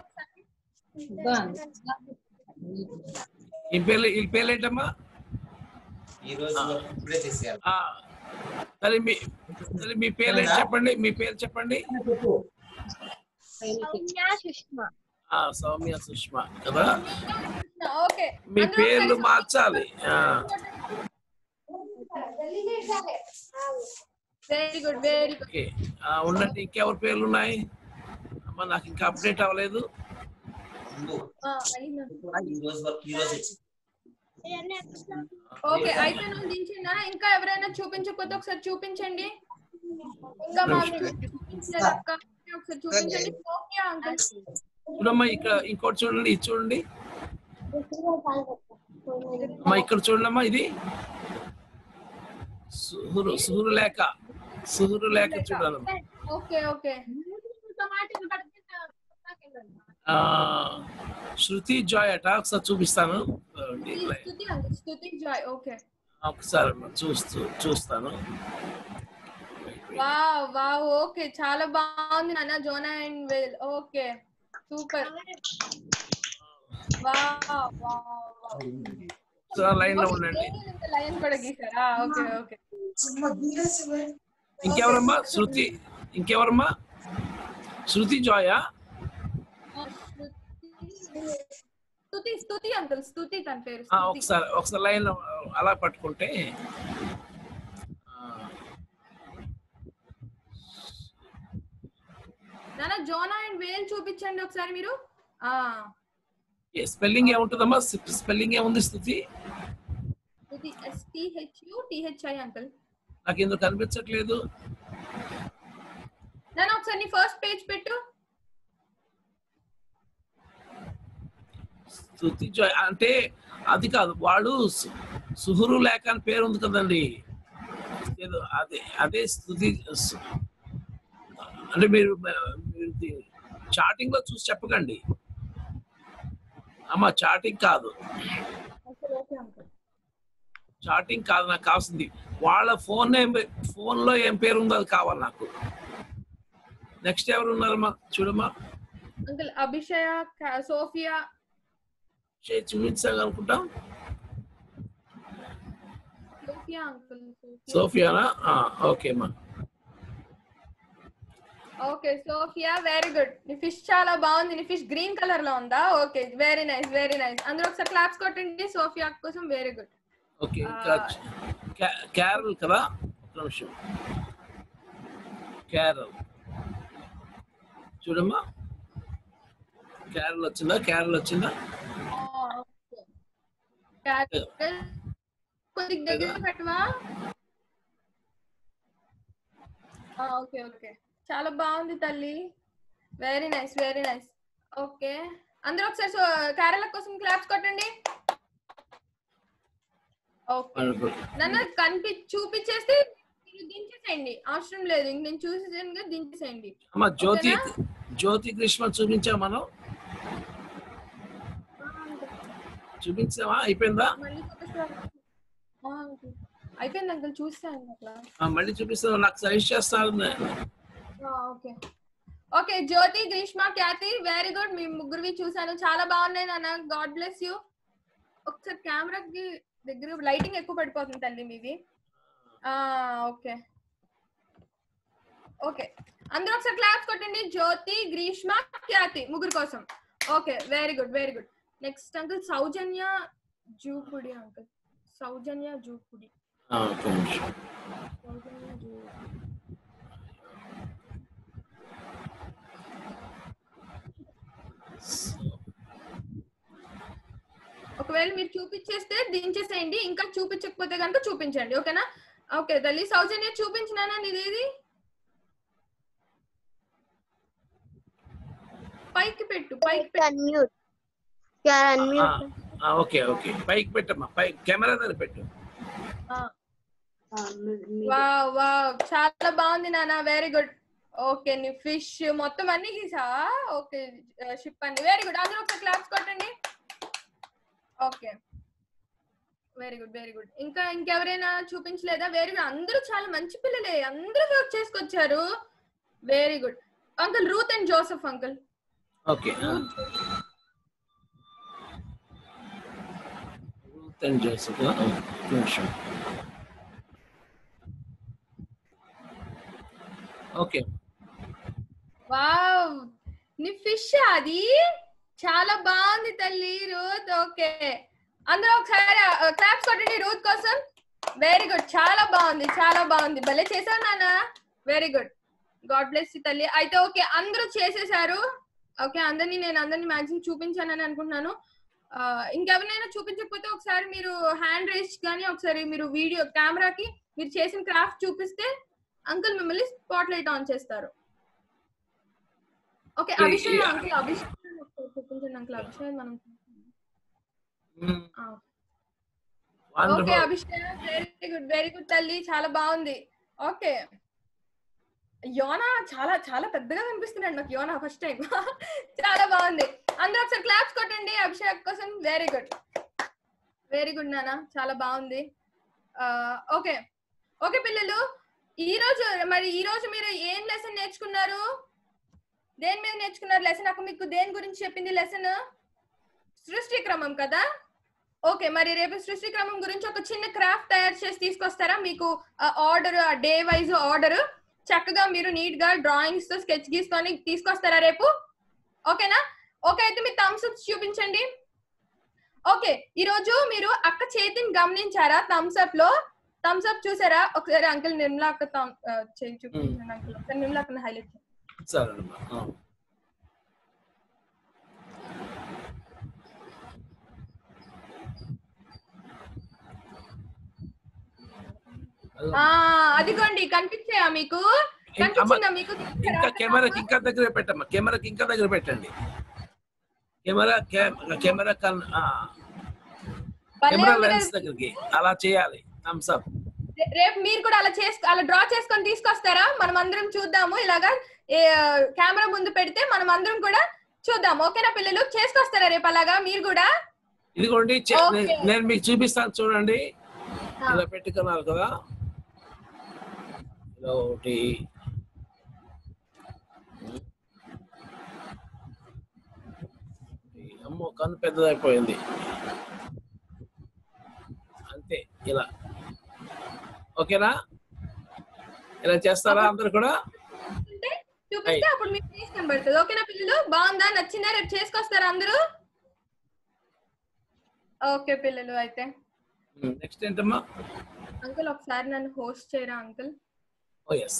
ఈ పేర్లు ఏంటమ్మా? ఈ రోజు ఇప్పుడే చేసేయాలి. సరే మీ పేర్లు ఏంటి చెప్పండి. మీ పేరు చెప్పండి. సౌమ్య సుష్మా కదా. ఓకే మీ పేర్లు మార్చాలి. Very good very good. Okay ఉండండి. ఇంకెవరి పేర్లు ఉన్నాయి అమ్మా? నాకు ఇంకా అప్డేట్ అవ్వలేదు. ఓకే అయిపోయిన దించిందా? ఇంకా ఎవరైనా చూపించకపోతే ఒకసారి చూపించండి. ఇంకా ఒకసారి చూపించండి. సోఫియా అంకుల్ చూడమ్మా ఇక్కడ ఇంకోటి చూడండి. ఇది చూడండి అమ్మా. ఇక్కడ చూడండమ్మా. ఇది సుహురు లేఖ చూడాలమ్మా. Okay okay. శృతి జాయ్ అట. ఒకసారి చూపిస్తాను. స్తుతి జాయ్. ఓకే ఒకసారి చూస్తాను. Wow wow. ఓకే చాలా బాగుంది నాన్న. Jonah and whale. Okay super. Wow wow. Line లో ఉండండి. లైన్ కూడా గీసారా? Okay okay. ఇంకెవరమ్మా? ఇంకెవరమ్మా? శృతి జాయా? స్తుతి అంకుల్. స్తుతి తన పేరు. ఒకసారి లైన్ అలా పట్టుకుంటే నాన్న జోనా అండ్ వేల్ చూపించండి ఒకసారి మీరు. స్పెల్లింగ్ ఏముంటుందమ్మా? స్పెల్లింగ్ ఏముంది? స్తుతి STHUTHI అంకుల్. నాకు ఎందుకు కనిపించట్లేదు? నాన్న ఒకసారి నీ ఫస్ట్ పేజ్ పెట్టు. స్తుతి జాయ్ అంటే అది కాదు. వాళ్ళు సుహురు లేఖ అని పేరు ఉంది కదండి. అదే స్తుతి అంటే మీరు చాటింగ్ లో చూసి చెప్పకండి అమ్మా. చాటింగ్ కాదు నాకు కావాల్సింది. వాళ్ళ ఫోన్ లో ఏం పేరు ఉందో అది కావాలి నాకు. నెక్స్ట్ ఎవరు ఉన్నారమ్మా? చూడమ్మా. అంకుల్ అభిషయ, సోఫియా చూపించాను అనుకుంటా. సోఫియానా? ఓకే అమ్మా. Okay Sophia very good. నీ ఫిష్ చాలా బాగుంది. నీ ఫిష్ గ్రీన్ కలర్ లో ఉందా? Okay very nice very nice. అందరూ ఒకసారి క్లాప్స్ కొట్టండి సోఫియా కోసం. Very good. ఓకే ఇంకా క్యారల్ కదా. ఒక నిమిషం. క్యారల్ చూడమ్మా. క్యారల్ వచ్చిందా? కొద్దిగా దగ్గర పెట్టవా? ఓకే ఓకే చాలా బాగుంది తల్లి. Very nice very nice. Okay అందరూ ఒకసారి కేరళ కోసం క్లాప్స్ కొట్టండి. ఓకే నన్ను చూపించేస్తే దించేసేయండి. అవసరం లేదు. ఇంక నేను చూసేసాను దించేసేయండి. అమ్మా జ్యోతి గ్రీష్మ చూపించా మనం. చూపించావా? అయిపోయిందా? అయిపోయింది అంకుల్. చూస్తాను అట్లా. మళ్ళీ చూపిస్తాను. నాకు సజెస్ట్ చేస్తాను. ఓకే ఓకే జ్యోతి గ్రీష్మ ఖ్యాతి వెరీ గుడ్. మీ ముగ్గురివి చూసాను. చాలా బాగున్నాయి నాన్న. God bless you. ఒకసారి కెమెరాకి దగ్గర లైటింగ్ ఎక్కువ పడిపోతుంది తల్లి మీది. ఓకే ఓకే అందరూ ఒకసారి క్లాప్స్ కొట్టండి. జ్యోతి గ్రీష్మ ఖ్యాతి ముగ్గురు కోసం. Okay very good very good. Next uncle Soujanya Jupudi. Uncle Soujanya Jupudi. ఒకవేళ మీరు చూపించేస్తే దించేసేయండి. ఇంకా చూపించకపోతే కనుక చూపించండి. ఓకేనా? ఓకే తల్లి సౌజన్య చూపించినానా నీదేది? పైకి పెట్టు. పైకి పెట్టు. ఓకే ఓకే పైకి పెట్టమ్మా. పై కెమెరా దగ్గర పెట్టు. వావ్ వావ్ చాలా బాగుంది నాన్న. వెరీ గుడ్ ఓకే నీ ఫిష్ మొత్తం అన్ని గీసా. ఓకే షిప్ అండి. Very good. అందరూ ఒకసారి క్లాప్స్ కొట్టండి. Okay very good very good. ఇంకా ఇంకెవరైనా చూపించలేదా? Very good. అందరూ చాలా మంచి పిల్లలే, అందరూ వర్క్ చేసుకొచ్చారు. Very good. Uncle Ruth and Joseph uncle. Okay Ruth and Joseph నిమిషం. ఓకే వావ్ నీ ఫిష్ అది చాలా బాగుంది తల్లి రూత్. ఓకే అందరూ ఒకసారి క్లాప్స్ కొట్టండి రూత్ కోసం. Very good. చాలా బాగుంది చాలా బాగుంది. భలే చేశావు నాన్న. Very good. God bless you తల్లి. అయితే ఓకే అందరూ చేసేసారు. ఓకే నేను అందరినీ మ్యాక్సిమం చూపించానని అనుకుంటున్నాను. ఇంకెవరినైనా చూపించకపోతే ఒకసారి మీరు హ్యాండ్ రేస్ కానీ ఒకసారి మీరు వీడియో కెమెరాకి మీరు చేసిన క్రాఫ్ట్ చూపిస్తే అంకుల్ మిమ్మల్ని స్పాట్ లైట్ ఆన్ చేస్తారు. ఓకే అభిషేక్ అంకుల్ అభిషేక్ చూపించండి అంకుల్. అభిషేక్ మనం ఓకే అభిషేక్ వెరీ గుడ్ తల్లి చాలా బాగుంది. ఓకే యోనా చాలా చాలా పెద్దగా కనిపిస్తున్నాడు నాకు యోనా ఫస్ట్ టైం. చాలా బాగుంది. అందరూ ఒకసారి క్లాప్స్ కొట్టండి అభిషేక్ కోసం. వెరీ గుడ్ నాన్న చాలా బాగుంది. ఓకే ఓకే పిల్లలు ఈ రోజు మీరు ఏం లెసన్ నేర్చుకున్నారు? దేని మీద నేర్చుకున్నారు లెసన్? నాకు మీకు దేని గురించి చెప్పింది లెసన్? సృష్టి క్రమం కదా. ఓకే మరి రేపు సృష్టి క్రమం గురించి ఒక చిన్న క్రాఫ్ట్ తయారు చేసి తీసుకొస్తారా? మీకు ఆర్డర్ డే వైజ్ ఆర్డర్ చక్కగా మీరు నీట్ గా డ్రాయింగ్స్ తో స్కెచ్ గీసుకొని తీసుకొస్తారా రేపు? ఓకేనా? ఓకే అయితే మీ థమ్స్ అప్ చూపించండి. ఓకే ఈ రోజు మీరు అక్క చేతిని గమనించారా? థమ్స్ అప్ లో థమ్స్ అప్ చూసారా? ఒకసారి అంకుల్ నిర్మలా అక్క చేయి చూపించండి అంకుల్. ఒకసారి నిర్మలా అక్కని హైలైట్ చేయండి. అదిగోండి కనిపించాయా మీకు? కనిపించిందా మీకు? ఇంకా కెమెరాకి ఇంకా దగ్గర పెట్టమ్మా. కెమెరాకి ఇంకా దగ్గర పెట్టండి. కెమెరా లెన్స్ దగ్గరికి అలా చేయాలి. Thumbs up. రేపు మీరు కూడా అలా డ్రా చేసుకొని తీసుకొస్తారా? మనం అందరం చూద్దాము. ఇలాగా కెమెరా ముందు పెడితే మనం అందరం కూడా చూద్దాం. ఓకేనా పిల్లలు? చేసుకొస్తారా రేపు అలాగా మీరు కూడా? ఇదిగోండి నేను మీకు చూపిస్తాను చూడండి. ఇలా పెట్టుకున్నారు కదా ఇలా ఒకటి. అమ్మో కన్ను పెద్దదైపోయింది. అంతే ఇలా. ఓకేనా? ఇలా చేస్తారా అందరు కూడా? చూపిస్తే అప్పుడు మీకు ఫేస్ కనబడుతుంది. ఓకేనా పిల్లలు? బాగుందా? నచ్చిందా? రేపు చేసుకొస్తారా అందరూ? ఓకే పిల్లలు అయితే నెక్స్ట్ ఏంటమ్మా? అంకుల్ ఒకసారి నన్ను హోస్ట్ చేయరా అంకుల్? Oh yes.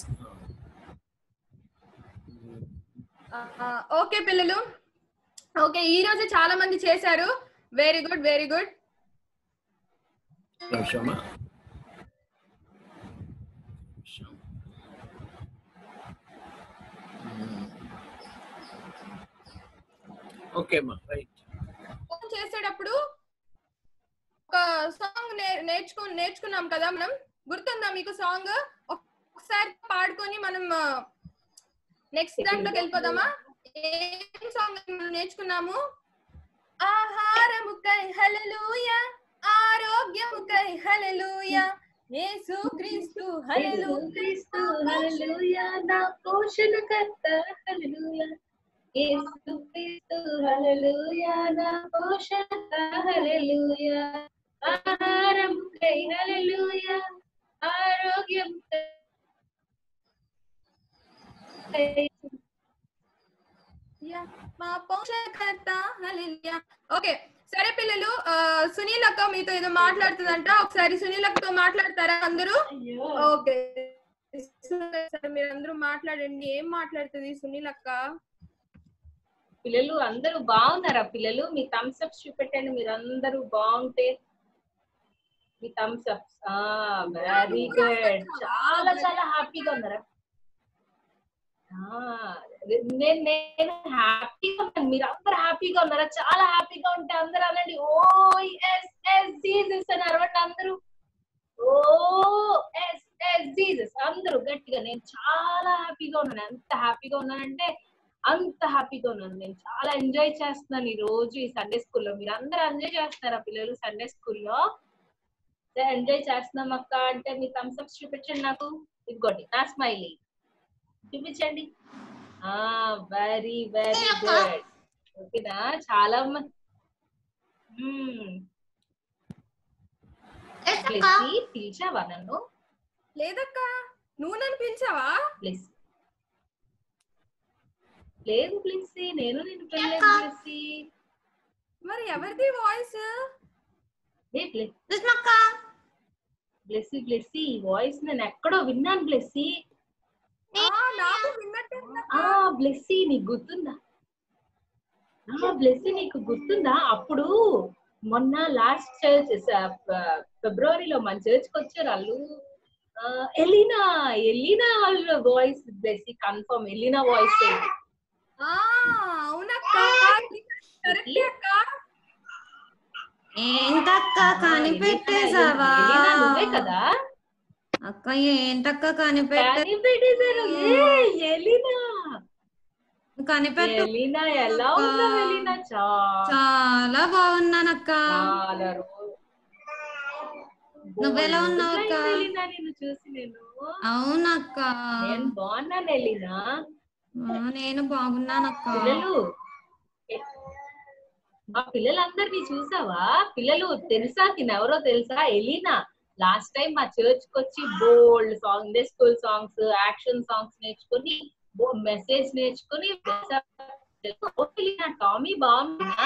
ఓకే పిల్లలు ఓకే ఈ రోజు చాలా మంది చేశారు. Very good very good. Okay అమ్మా రైట్. చేసేటప్పుడు ఒక సాంగ్ నేర్చుకున్నాం కదా మనం. గుర్తుందా మీకు సాంగ్? ఒకసారి పాడుకొని మనం నెక్స్ట్ దాంట్లోకి వెళ్ళిపోదామా? ఏం సాంగ్ నేర్చుకున్నాము? ఆహారముకై హల్లెలూయా, ఆరోగ్యముకై హల్లెలూయా, యేసుక్రీస్తు హల్లెలూయా, నా పోషణకర్త హల్లెలూయా, యేసుక్రీస్తు హల్లెలూయా, నా పోషణకర్త హల్లెలూయా, ఆహారముకై హల్లెలూయా, ఆరోగ్యముకై మా పోషణకర్త హల్లెలూయా. ఓకే సరే పిల్లలు, సునీల్ అక్క మీతో ఏదో మాట్లాడుతుందంట. ఒకసారి సునీల్ అక్కతో మాట్లాడతారా అందరూ? ఓకే సరే మీరు అందరూ మాట్లాడండి. ఏం మాట్లాడుతుంది సునీల్ అక్క? పిల్లలు అందరూ బాగున్నారా? పిల్లలు మీ థమ్స్ అప్స్ చూపెట్టండి. మీరు అందరూ బాగుంటే మీ థమ్స్ అప్స్. Very good. చాలా చాలా హ్యాపీగా ఉన్నారా? నేను హ్యాపీగా ఉన్నాను. మీరు అందరు హ్యాపీగా ఉన్నారా? చాలా హ్యాపీగా ఉంటే అందరూ అనండి ఓ ఎస్ ఎస్ జీసస్ అని అరవండి అందరూ. Oh yes yes praise Jesus అందరూ గట్టిగా. నేను చాలా హ్యాపీగా ఉన్నాను. ఎంత హ్యాపీగా ఉన్నానంటే అంత హ్యాపీగా ఉన్నాను. నేను చాలా ఎంజాయ్ చేస్తున్నాను ఈ రోజు ఈ సండే స్కూల్లో. మీరు అందరూ ఎంజాయ్ చేస్తున్నారా పిల్లలు సండే స్కూల్లో? ఎంజాయ్ చేస్తున్నాం అక్క అంటే మీ థమ్స్ అప్ చూపించండి నాకు. ఇదిగోండి నా స్మైలీ చూపించండి. Very very good. ఓకేనా? చాలా పిలిచావా నన్ను? లేదక్క, నువ్వు నన్ను పిలిచావా? ప్లీజ్ లేదు ప్లీజ్, నేను నేను పిల్లలేదు ప్లీజ్. మరి ఎవరిది వాయిస్? బ్లెస్సీ బ్లెస్సీ వాయిస్ నేను ఎక్కడో విన్నాను బ్లెస్సీ. నాకు విన్నట్టే. బ్లెస్సీ నీకు గుర్తుందా? బ్లెస్సీ నీకు గుర్తుందా? అప్పుడు మొన్న లాస్ట్ చర్చ్ ఫిబ్రవరిలో మన చర్చ్కి వచ్చారు వాళ్ళు. ఎలీనా వాళ్ళ voice Blessy confirm Elina voice. అవునక్క, కరెక్టే అక్క. ఏంటక్క కనిపెట్టేసావా? నువ్వే కదా అక్క? ఏంటక్క కనిపెట్టేసారు? కనిపెట్టు. ఎలీనా ఎలా ఉన్నావు ఎలీనా? చాలా బాగున్నానక్క. నువ్వెలా ఉన్నావు అక్క? ఎలీనా నిన్ను చూసి నేను. అవునక్క నేను బాగున్నాను ఎలీనా. నేను బాగున్నానక్క. పిల్లలు మా పిల్లలందరినీ చూసావా? పిల్లలు తెలుసా తినెవరో తెలుసా? ఎలీనా లాస్ట్ టైం మా చర్చ్ కి వచ్చి bold Sunday school songs, action songs నేర్చుకుని, మెసేజ్ నేర్చుకుని. టామీ బాగున్నా?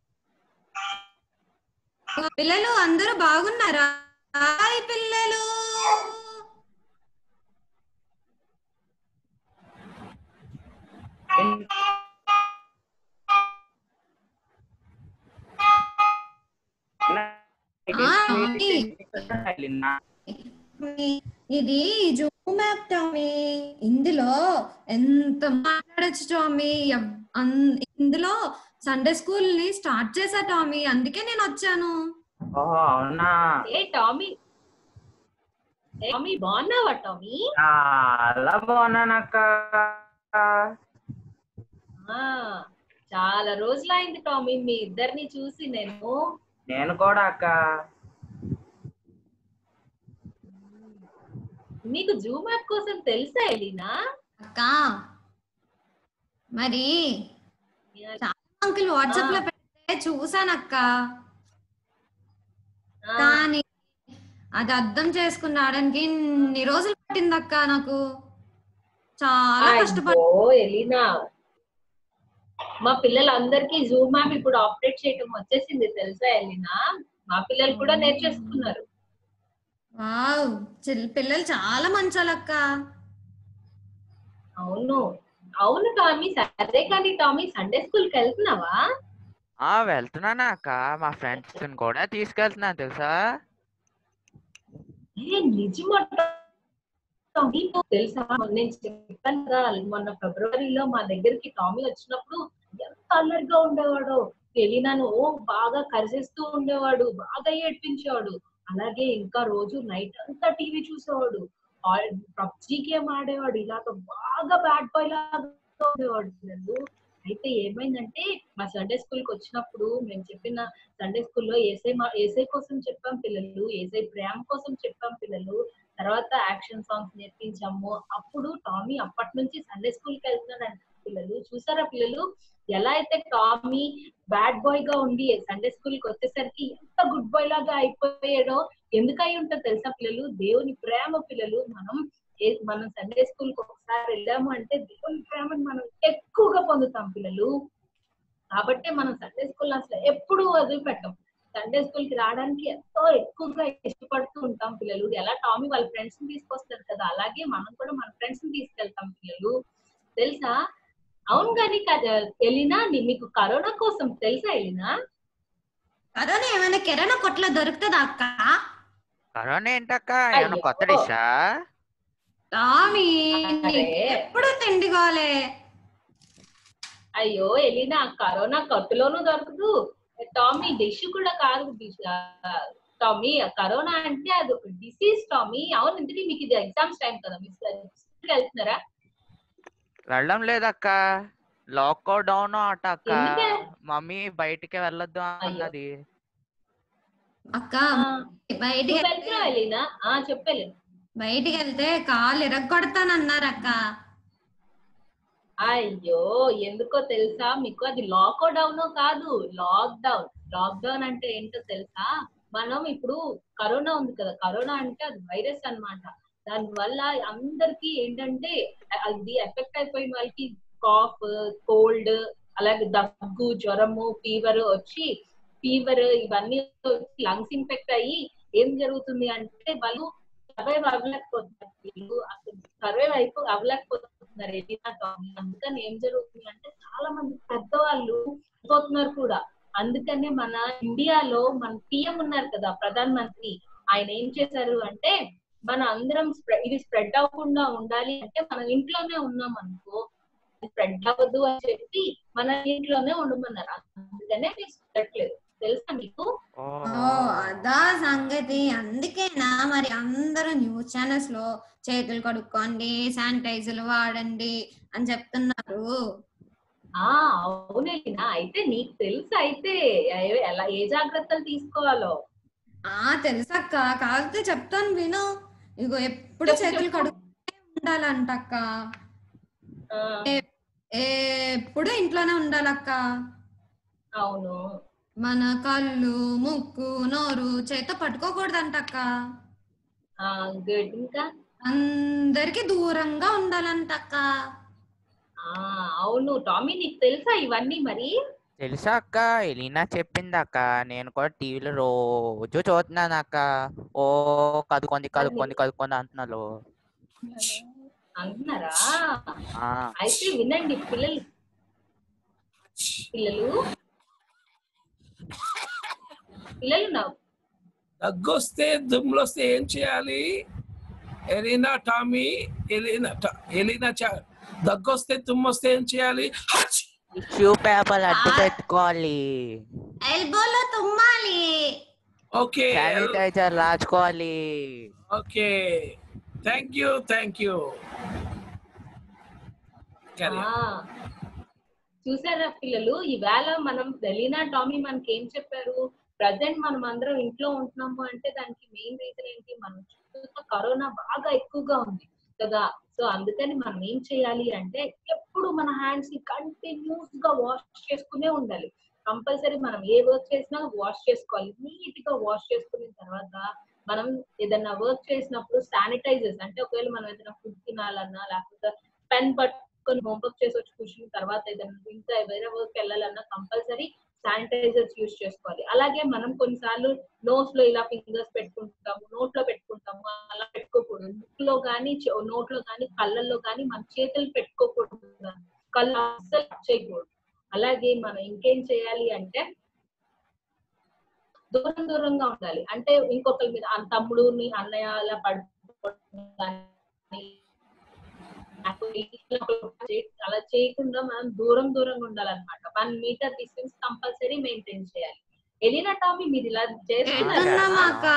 పిల్లలు అందరూ బాగున్నారా? హాయ్ పిల్లలు. ఇది జూమ్ యాప్ టామీ. ఇందులో ఎంత మాట్లాడచ్చు టామీ. ఇందులో సండే స్కూల్ ని స్టార్ట్ చేసా టామీ, అందుకే నేను వచ్చాను. అవునా? ఏ టామీ బాగున్నావా టామీ? చాలా బాగున్నానక్క. చాలా రోజులైంది టామీ మీ ఇద్దరిని చూసి. నేను కూడా అక్క. మీకు జూమ్ యాప్ కోసం తెలుసా ఎలీనా? అక్క మరి అంకుల్ వాట్సాప్ లో పెడితే చూసానక్క, కానీ అది అర్థం చేసుకుని రావడానికి ఇన్ని రోజులు పట్టిందక్క. నాకు చాలా కష్టపడి. ఎలీనా మా పిల్లలందరికీ జూమ్ యాప్ ఇప్పుడు ఆపరేట్ చేయడం వచ్చేసింది తెలుసా ఎలీనా? మా పిల్లలు కూడా నేర్చేసుకున్నారు. వావ్, పిల్లలు చాలా మంచాలక్క. అవును అవును టామీ. సరే కానీ టామీ సండే స్కూల్ కి వెళ్తున్నావా? వెళ్తున్నానా అక్క. మా ఫ్రెండ్స్ కూడా తీసుకెళ్తున్నాను తెలుసా. నిజమా తెలుసా? నేను చెప్పాను కదా మొన్న ఫిబ్రవరిలో మా దగ్గరికి టామీ వచ్చినప్పుడు ఎంత అల్లరిగా ఉండేవాడో. ఎలీనాను బాగా కరిసేస్తూ ఉండేవాడు, బాగా ఏడ్పించేవాడు. అలాగే ఇంకా రోజు నైట్ అంతా టీవీ చూసేవాడు, పబ్జీ గేమ్ ఆడేవాడు. ఇలాగ బాగా బ్యాడ్ బాయ్ లాగా ఉండేవాడు పిల్లలు. అయితే ఏమైందంటే మా సండే స్కూల్ కి వచ్చినప్పుడు మేము చెప్పిన సండే స్కూల్లో ఏసై కోసం చెప్పాం పిల్లలు, ఏసై ప్రేమ కోసం చెప్పాం పిల్లలు. తర్వాత యాక్షన్ సాంగ్స్ నేర్పించాము. అప్పుడు టామీ అప్పటి నుంచి సండే స్కూల్ కి వెళ్తున్నాడు పిల్లలు. చూసారా పిల్లలు ఎలా అయితే టామీ బ్యాడ్ బాయ్ గా ఉండి సండే స్కూల్ కి వచ్చేసరికి ఎంత గుడ్ బాయ్ లాగా అయిపోయాడో. ఎందుకై ఉంటుందో తెలుసా పిల్లలు? దేవుని ప్రేమ పిల్లలు. మనం సండే స్కూల్ కి ఒకసారి వెళ్ళాము అంటే దేవుని ప్రేమను మనం ఎక్కువగా పొందుతాం పిల్లలు. కాబట్టి మనం సండే స్కూల్ అసలు ఎప్పుడు వదిలిపెట్టాం. సండే స్కూల్ కి రావడానికి ఎంతో ఎక్కువగా ఇష్టపడుతూ ఉంటాం పిల్లలు. ఎలా టామీ వాళ్ళ ఫ్రెండ్స్ ని తీసుకొస్తారు కదా, అలాగే మనం కూడా మన ఫ్రెండ్స్ ని తీసుకెళ్తాం పిల్లలు తెలుసా. అవును కానీ ఎలీనా మీకు కరోనా కోసం తెలుసా ఎలీనా? కరోనా ఏమైనా కిరాణా కొట్లో దొరుకుతుందా అక్క? కరోనా ఏంటక్క? ఏమైనా కొత్త డిషా? టామీ ఎప్పుడు తిండిగోలే. అయ్యో ఎలీనా కరోనా కొట్టులోనూ దొరకదు. టామీ డిష్ కూడా కాదు, టామీ కరోనా అంటే అది ఒక డిసీజ్ టామీ. అవును, ఇంతకీ మీకు ఇది ఎగ్జామ్స్ టైం కదా, మీరు వెళ్తున్నారా? వెళ్ళడం లేదక్క, లాక్ డౌన్ అట అక్క. ఎందుకే? మమ్మీ బయటికి వెళ్ళొద్దు అన్నది. అక్క బయటికి నువ్వు వెళ్తున్నావు ఎలీనా? చెప్పలేదు. బయటికి వెళ్తే కాలు ఇరగొడతానన్నారు అక్క. అయ్యో, ఎందుకో తెలుసా మీకు? అది లాక్డౌన్ కాదు, లాక్డౌన్. లాక్డౌన్ అంటే ఏంటో తెలుసా? మనం ఇప్పుడు కరోనా ఉంది కదా, కరోనా అంటే అది వైరస్ అన్నమాట. దాని వల్ల అందరికి ఏంటంటే అది ఎఫెక్ట్ అయిపోయిన వాళ్ళకి కాఫ్, కోల్డ్, అలాగే దగ్గు, జ్వరము, ఫీవర్ ఇవన్నీ లంగ్స్ ఇన్ఫెక్ట్ అయ్యి ఏం జరుగుతుంది అంటే వాళ్ళు సర్వైవ్ అవ్వలేకపోతున్నారు. అందుకని ఏం జరుగుతుంది అంటే చాలా మంది పెద్దవాళ్ళు పోతున్నారు కూడా. అందుకనే మన ఇండియాలో మన పిఎం ఉన్నారు కదా, ప్రధాన మంత్రి, ఆయన ఏం చేశారు అంటే మన అందరం ఇది స్ప్రెడ్ అవ్వకుండా ఉండాలి అంటే మనం ఇంట్లోనే ఉన్నాం అనుకో, స్ప్రెడ్ అవ్వద్దు అని చెప్పి మన ఇంట్లోనే ఉండమన్నారు. అందుకనే మీకు స్ప్రెడ్ తెలుసా మీకు? అదా సంగతి. అందుకేనా మరి అందరూ న్యూస్ ఛానల్స్ లో చేతులు కడుక్కోండి, శానిటైజర్లు వాడండి అని చెప్తున్నారు. అవునేనా? అయితే నీకు తెలుసు అయితే ఎలా ఏ జాగ్రత్తలు తీసుకోవాలో. తెలుసక్క, కాకపోతే చెప్తాను విను. ఇగో ఎప్పుడు చేతులు కడుక్కుంటే ఉండాలంటక్క, ఎప్పుడు ఇంట్లోనే ఉండాలక్క. అవును. మన కళ్ళు, ముక్కు, నోరు చేత పట్టుకోకూడదంటక్క. ఇంకా అందరికి దూరంగా ఉండాలంటక్క. అవును టామీ, నీకు తెలుసా ఇవన్నీ? మరి తెలుసా అక్క, ఎలీనా చెప్పింది అక్క. నేను కూడా టీవీలో రోజు చూస్తున్నాను అక్క. ఓ కదుకుంది అంటున్నారు. అంటున్నారా? అయితే వినండి పిల్లలు, దగ్గొస్తే దుమ్ములు వస్తే ఏం చేయాలి? ఎలీనా, టామీ, ఎలీనా దగ్గొస్తే దుమ్ము వస్తే ఏం చేయాలి? టిష్యూ పేపర్ అడ్డు పెట్టుకోవాలి, ఎల్బోలో తుమ్మాలి, ఓకే, శానిటైజర్ రాసుకోవాలి. Okay, thank you. చూసారా పిల్లలు, ఈవేళ మనం ఎలీనా, టామీ మనకి ఏం చెప్పారు? ప్రజెంట్ మనం అందరం ఇంట్లో ఉంటున్నాము అంటే దానికి మెయిన్ రీజన్ ఏంటి? మన చుట్టూ కరోనా బాగా ఎక్కువగా ఉంది కదా. సో అందుకని మనం ఏం చేయాలి అంటే ఎప్పుడు మన హ్యాండ్స్ ని కంటిన్యూస్ గా వాష్ చేసుకునే ఉండాలి. కంపల్సరీ మనం ఏ వర్క్ చేసినా వాష్ చేసుకోవాలి. నీట్ గా వాష్ చేసుకున్న తర్వాత మనం ఏదైనా వర్క్ చేసినప్పుడు శానిటైజర్స్, అంటే ఒకవేళ మనం ఏదైనా ఫుడ్ తినాలన్నా లేకపోతే పెన్ పట్టుకొని హోంవర్క్ చేసి వచ్చి కూర్చున్న తర్వాత ఏదైనా ఇంకా వేరే వర్క్ వెళ్ళాలన్నా కంపల్సరీ శానిటైజర్స్ యూజ్ చేసుకోవాలి. అలాగే మనం కొన్నిసార్లు నోస్ లో ఇలా ఫింగర్స్ పెట్టుకుంటాము, నోట్లో పెట్టుకుంటాము, అలా పెట్టుకోకూడదు. ముక్కులో గానీ, నోట్లో గానీ, కళ్ళల్లో గానీ మన చేతులు పెట్టుకోకూడదు, కళ్ళు అస్సలు చేయకూడదు. అలాగే మనం ఇంకేం చేయాలి అంటే దూరంగా ఉండాలి. అంటే ఇంకొకరి మీద తమ్ముడుని, అన్నయ్య అలా పడుకోవడం అలా చేయకుండా మనం దూరంగా ఉండాలన్నమాట. 1 మీటర్ డిస్టెన్స్ కంపల్సరీ మెయింటైన్ చేయాలి. ఎలీనా, టామీ మీరు ఇలా చేస్తున్నారు?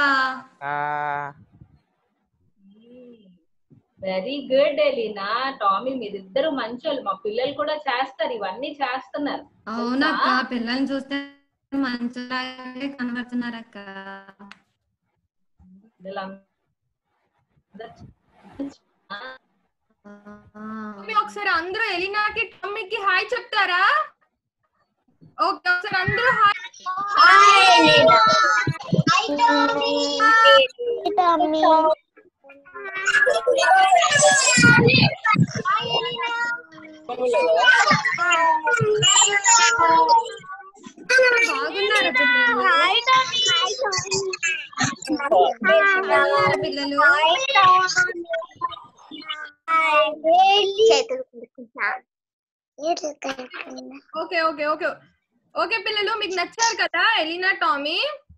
వెరీ గుడ్ ఎలీనా, టామీ మీరిద్దరు మంచోళ్ళు. మా పిల్లలు కూడా చేస్తారు, ఇవన్నీ చేస్తున్నారు. అవునక్క, పిల్లల్ని చూస్తే మంచిలాగే కనబడుతున్నారక్క. ఒకసారి అందరూ ఎలీనాకి, టామీకి హాయ్ చెప్తారా? ఓకే, ఒకసారి అందరూ హాయ్. బాగున్నారు పిల్లలు. ఓకే పిల్లలు, మీకు నచ్చారు కదా ఎలీనా, టామీ?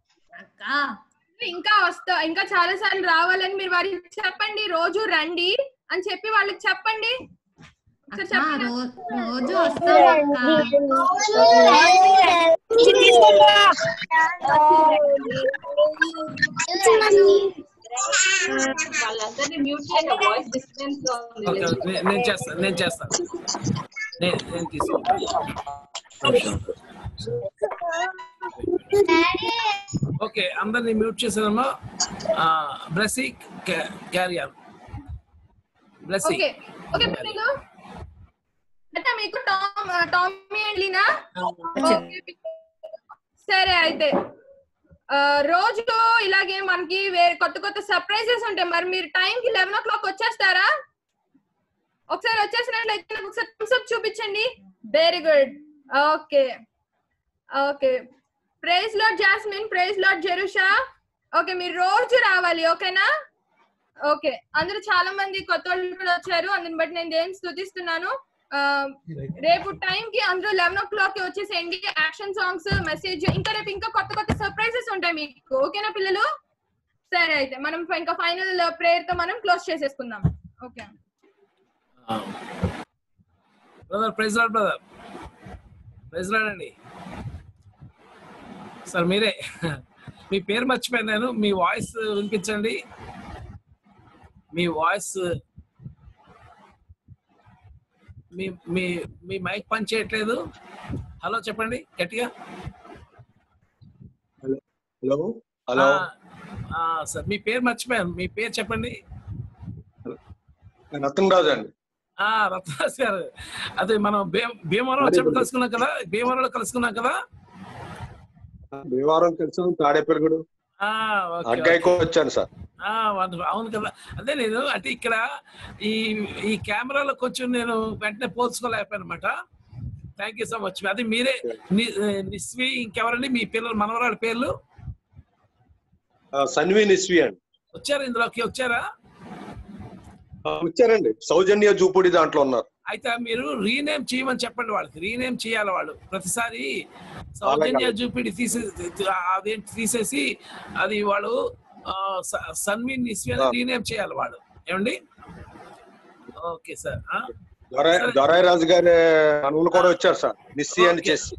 ఇంకా చాలా సార్లు రావాలని మీరు వారికి చెప్పండి. రోజు రండి అని చెప్పి వాళ్ళకి చెప్పండి. రోజు వస్తాం. వాళ్ళందరినీ మ్యూట్ చేయండి, వాయిస్ డిస్టర్బెన్స్ గా ఉంది. నేను చేస్తాను నేను తీసుకుంటాను. ఓకే, అందరినీ మ్యూట్ చేసానమ్మా. Blessy carry on. Blessy. Okay పిల్లలు, అంటే మీకు టామీ అండ్ లీనా. సరే, అయితే రోజు ఇలాగే మనకి కొత్త కొత్త సర్ప్రైజెస్ ఉంటాయి. మరి మీరు టైంకి 11 o'clock వచ్చేస్తారా? ఒకసారి వచ్చేసినట్లయితే నాకు ఒకసారి థమ్స్ అప్ చూపించండి. Very good. Okay okay. Praise Lord Jasmine, praise Lord Jerusha. Okay, మీరు రోజు రావాలి, ఓకేనా? ఓకే, అందరూ చాలా మంది కొత్త వాళ్ళు కూడా వచ్చారు, అందుని బట్టి నేను దేవుని స్తుతిస్తున్నాను. రేపు టైం కి అందరూ 11 o'clock కి వచ్చేసేయండి. యాక్షన్ సాంగ్స్, మెసేజ్, ఇంకా రేపు ఇంకా కొత్త కొత్త సర్ప్రైజెస్ ఉంటాయి మీకు, ఓకేనా పిల్లలు? సరే, అయితే మనం ఇంకా ఫైనల్ ప్రేయర్ తో మనం క్లోజ్ చేసేసుకుందాం. Okay brother, praise Lord brother, praise Lord అండి. సార్ మీరే, మీ పేరు మర్చిపోయాను నేను. మీ వాయిస్ వినిపించండి. మీ వాయిస్, మీ మైక్ పని చేయట్లేదు. హలో చెప్పండి గట్టిగా. Hello hello. సార్ మీ పేరు మర్చిపోయాను, మీ పేరు చెప్పండి. రతన్రాజు అండి. రత్నరాజు గారు, అదే మనం భీమవరం వచ్చేప్పుడు కలుసుకున్నాం కదా, భీమవరంలో కలుసుకున్నాం కదా. భీమవరం కలిసి తాడేపల్లిగూడు వచ్చాను సార్. అవును కదా, అదే నేను అంటే ఇక్కడ ఈ కెమెరాలో కొంచెం నేను వెంటనే పోల్చుకోలేకపోయాను అనమాట. Thank you so much. అది మీరే నిస్వి, ఇంకెవరండి మీ పిల్లలు, మనవరాళ్ళ పేర్లు? సన్వి, నిస్వి అండి. వచ్చారా ఇందులోకి? వచ్చారా? వచ్చారండి. సౌజన్య జూపుడి దాంట్లో ఉన్నారు. అయితే మీరు రీనేమ్ చేయమని చెప్పండి వాళ్ళకి. రీనేమ్ చేయాలి వాళ్ళు. ప్రతిసారి సౌజన్య జూపిడి తీసేసి అది వాళ్ళు సన్వి, నిస్వి అని రీనేమ్ చేయాలి వాళ్ళు. ఏమండి? Okay sir. దొరాయి రాజు గారి అనువులు కూడా వచ్చారు సార్. నిస్సి అని చేసి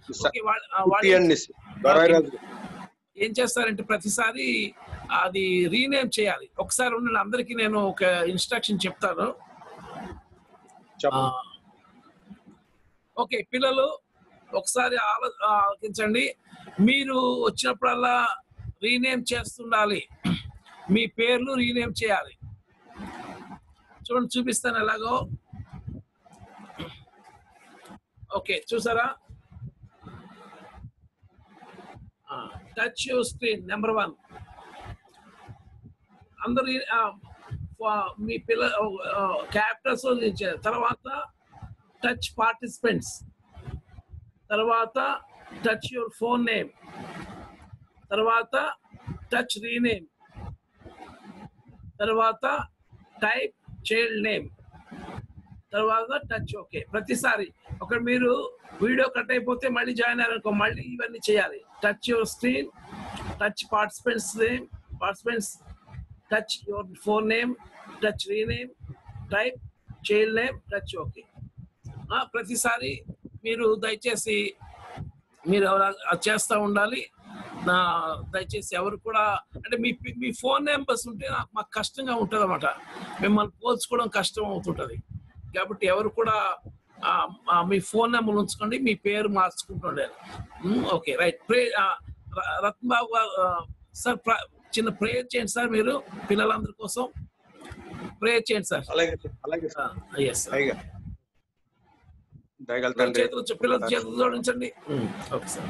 ఏం చేస్తారంటే ప్రతిసారి అది రీనేమ్ చేయాలి. ఒకసారి ఉన్న అందరికి నేను ఒక ఇన్స్ట్రక్షన్ చెప్తాను. ఓకే పిల్లలు, ఒకసారి ఆలోచించండి. మీరు వచ్చినప్పుడల్లా రీనేమ్ చేస్తుండాలి. మీ పేర్లు రీనేమ్ చేయాలి. చూడండి, చూపిస్తాను ఎలాగో. ఓకే, చూసారా? Touch your screen number 1. అందరు మీ పిల్ల క్యారెక్టర్స్ తర్వాత టచ్ పార్టిసిపెంట్స్, తర్వాత టచ్ యువర్ ఫోన్ నేమ్, తర్వాత టచ్ రీనేమ్, తర్వాత టైప్ చైల్డ్ నేమ్, తర్వాత టచ్. ఓకే, ప్రతిసారి ఒక మీరు వీడియో కట్ అయిపోతే మళ్ళీ జాయిన్ అయ్యారనుకో, మళ్ళీ ఇవన్నీ చేయాలి. Touch your screen, touch participants name, participants, touch your phone name, touch rename, type child name, touch. Okay, ప్రతిసారి మీరు దయచేసి మీరు చేస్తూ ఉండాలి. దయచేసి ఎవరు కూడా అంటే మీ ఫోన్ నెంబర్స్ ఉంటే మాకు కష్టంగా ఉంటుంది అన్నమాట. మిమ్మల్ని పోల్చుకోవడం కష్టం అవుతుంటుంది. కాబట్టి ఎవరు కూడా మీ ఫోన్ నెంబర్ ఉంచుకోండి, మీ పేరు మార్చుకుంటుండే. Okay, right. Ratna Babu sir, చిన్న ప్రేయర్ చేయండి సార్. మీరు పిల్లలందరి కోసం ప్రేయర్ చేయండి సార్. పిల్లల చేతులు జోడించండి. Okay sir.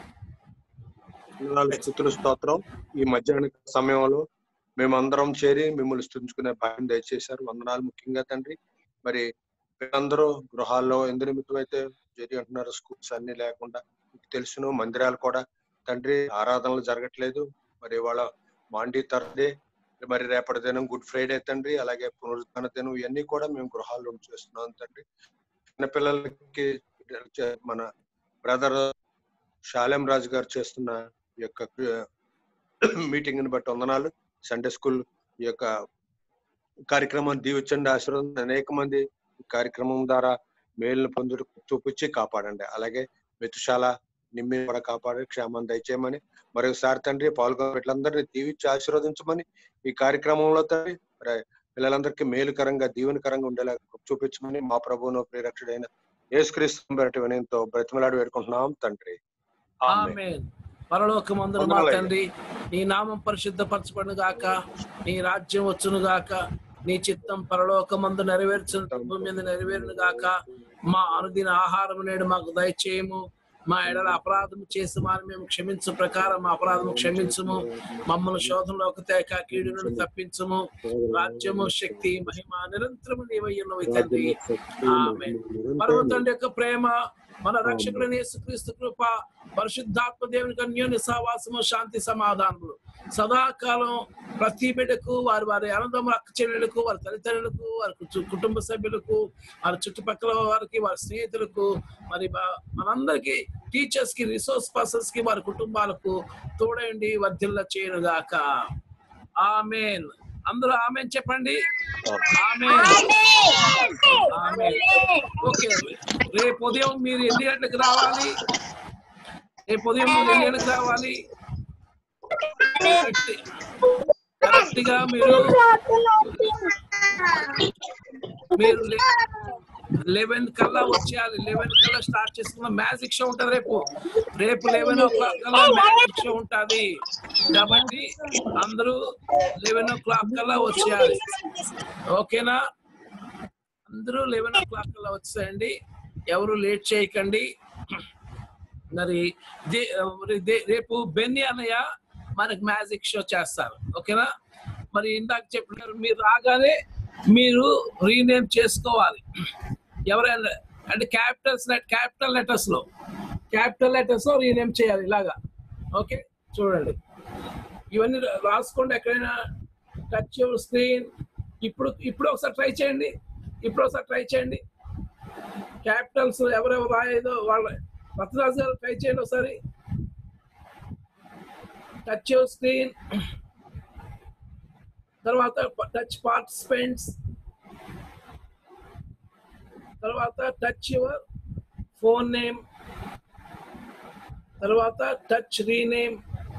స్తుతుల స్తోత్రం. ఈ మధ్యాహ్న సమయంలో మేమందరం చేరి మిమ్మల్ని స్తుతించుకునే భాగ్యం దయచేశారు. వందనాలు. ముఖ్యంగా తండ్రి, మరి అందరూ గృహాల్లో ఎందు నిమిత్తం అయితే చేరి అంటున్నారు, స్కూల్స్ అన్ని లేకుండా తెలుసును, మందిరాలు కూడా తండ్రి ఆరాధనలు జరగట్లేదు. మరి వాళ్ళ మాండీ థర్స్డే, మరి రేపటి దినం గుడ్ ఫ్రైడే తండ్రి, అలాగే పునరుద్ధాన దినం, ఇవన్నీ కూడా మేము గృహాల్లో చేస్తున్నాం తండ్రి. చిన్నపిల్లలకి మన బ్రదర్ షాలేం రాజు గారు చేస్తున్న ఈ యొక్క మీటింగ్ ని బట్టి వందనాలు. సండే స్కూల్ ఈ యొక్క కార్యక్రమాన్ని దీవించండి, ఆశీర్వాదం. అనేక మంది ఈ కార్యక్రమం ద్వారా మేలును పొందుడు చూపించి కాపాడండి. అలాగే మెతుశాల నిమ్మి కూడా కాపాడి క్షేమాన్ని దయచేయమని మరొకసారి తండ్రి పాల్గొన్న వీళ్ళందరినీ దీవించి ఆశీర్వదించమని ఈ కార్యక్రమంలో తండ్రి పిల్లలందరికీ మేలుకరంగా దీవెనకరంగా ఉండేలా చూపించమని మా ప్రభువును ప్రియరక్షుడైన యేసుక్రీస్తు వినయంతో బ్రతిమలాడి వేడుకుంటున్నాం తండ్రి. ఆమేన్. పరలోకమందున మా తండ్రి, నీ నామం పరిశుద్ధపరచబడును గాక, నీ రాజ్యం వచ్చును గాక, నీ చిత్తం పరలోకమందు నెరవేర్చును భూమి మీద నెరవేరును గాక. మా అనుదిన ఆహారం నేడు మాకు దయచేయము. మా ఎడల అపరాధము చేసి వారిని మేము క్షమించు ప్రకారం మా అపరాధము క్షమించుము. మమ్మల్ని శోధనలోకి తేక కీడు నుండి తప్పించుము. రాజ్యము, శక్తి, మహిమ నిరంతరము నీవయ్యున్నవి తండ్రి. ఆమేన్. పరమ తండ్రి యొక్క ప్రేమ, మన రక్షకుడైన యేసుక్రీస్తు కృప, పరిశుద్ధాత్మ దేవుని అన్యోన్య సహవాసము, శాంతి సమాధానములు సదాకాలం ప్రతి బిడ్డకు, వారి వారి అనంతముల అక్క చెల్లెలకు, వారి తల్లిదండ్రులకు, వారి కుటుంబ సభ్యులకు, వారి చుట్టుపక్కల వారికి, వారి స్నేహితులకు, మరి మనందరికి, టీచర్స్ కి, రిసోర్స్ పర్సన్స్ కి, వారి కుటుంబాలకు తోడండి వర్ధిల్ల చేయనుగాక. ఆమేన్. అందరూ ఆమేన్ చెప్పండి. ఆమేన్. ఆమేన్. ఓకే, రేపు ఉదయం మీరు ఎన్ని గంటలకు రావాలి? రేపు ఉదయం మీరు ఎన్ని గంటలకు రావాలి? కరెక్ట్ గా మీరు 11 కల్లా వచ్చేయాలి. 11 కల్లా స్టార్ట్ చేసుకున్న మ్యాజిక్ షో ఉంటుంది రేపు 11 o'clock కల్లా మ్యాజిక్ షో ఉంటుంది. కాబట్టి అందరూ 11 o'clock కల్లా వచ్చేయాలి. ఓకేనా? అందరూ 11 o'clock కల్లా వచ్చేయండి. ఎవరు లేట్ చేయకండి. మరి రేపు బెన్నీ అన్నయ్య మనకి మ్యాజిక్ షో చేస్తారు. ఓకేనా? మరి ఇందాక చెప్పినారు, మీరు రాగానే మీరు రీనేమ్ చేసుకోవాలి. ఎవరైనా అంటే క్యాపిటల్ లెటర్స్ లో రీనేమ్ చేయాలి ఇలాగా. ఓకే, చూడండి, ఇవన్నీ రాసుకోండి. ఎక్కడైనా టచ్ యువర్ స్క్రీన్. ఇప్పుడు ఒకసారి ట్రై చేయండి. క్యాపిటల్స్ ఎవరెవరు రాయేదో వాళ్ళ రత్నరాజు గారు ట్రై చేయండి ఒకసారి. టచ్ యువర్ స్క్రీన్, తర్వాత టచ్ పార్టిసిపెంట్స్, తర్వాత టచ్ యువర్ ఫోన్ నేమ్, తర్వాత touch rename,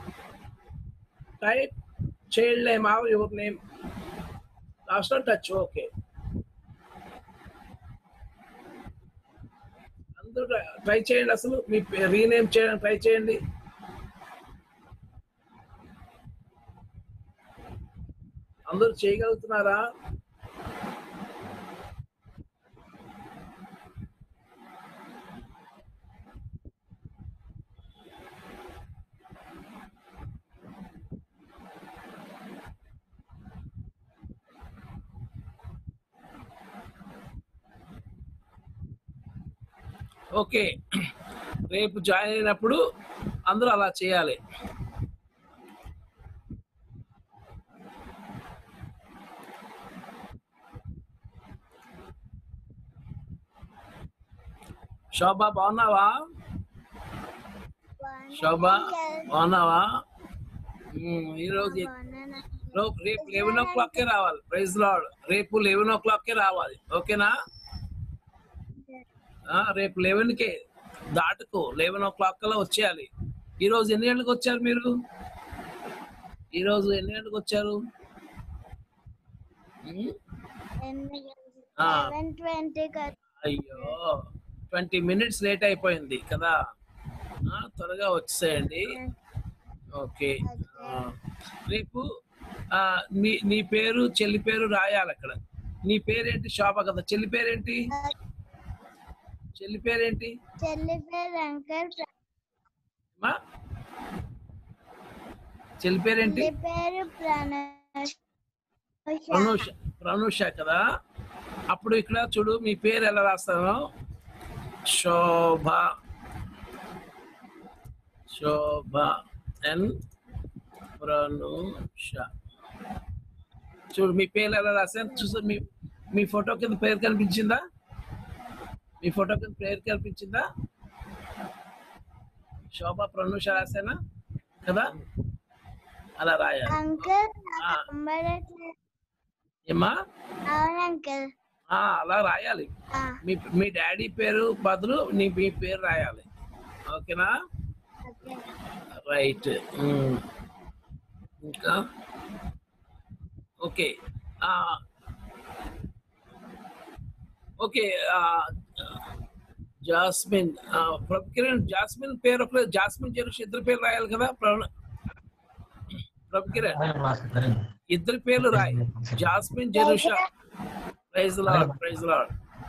type child name or your name, last touch. Okay, అందరూ ట్రై చేయండి. అసలు మీ రీనేమ్ చేయడానికి ట్రై చేయండి. అందరూ చేయగలుగుతున్నారా? ఓకే, రేపు జాయిన్ అయినప్పుడు అందరూ అలా చేయాలి. శోభా బాగున్నావా? ఈరోజు రేపు 11 o'clock రావాలి. Praise lord. రేపు 11 o'clock రావాలి. ఓకేనా? రేపు 11కే దాటుకు 11 o'clock కల్లా వచ్చేయాలి. ఈరోజు ఎన్ని గంటలకు వచ్చారు మీరు? అయ్యో, 20 minutes లేట్ అయిపోయింది కదా. త్వరగా వచ్చేయండి. ఓకే, రేపు నీ పేరు, చెల్లి పేరు రాయాలి అక్కడ. నీ పేరేంటి? శోభ కదా. చెల్లి పేరేంటి? చెల్లి పేరు పేరేంటి? ప్రనూష కదా. అప్పుడు ఇక్కడ చూడు, మీ పేరు ఎలా రాస్తాను? శోభ ఎన్ ప్రనూష. చూడు, మీ పేరు ఎలా రాశాను చూసా. మీ ఫోటో కింద పేరు కనిపించిందా? శోభ ప్రనూష రాశానా కదా? అలా రాయాలి. ఏమా? అలా రాయాలి. మీ డాడీ పేరు బదులు మీ పేరు రాయాలి. ఓకేనా? రైట్. ఇంకా okay. Okay. Jasmine, Prabhukiran Jasmine పేరు ఒక జాస్మిన్ జెరుష్ ఇద్దరు పేరు రాయాలి కదా ప్రభుకిరణ్? ఇద్దరు పేర్లు రాయి, Jasmine Jerusha. Praise lord, praise lord,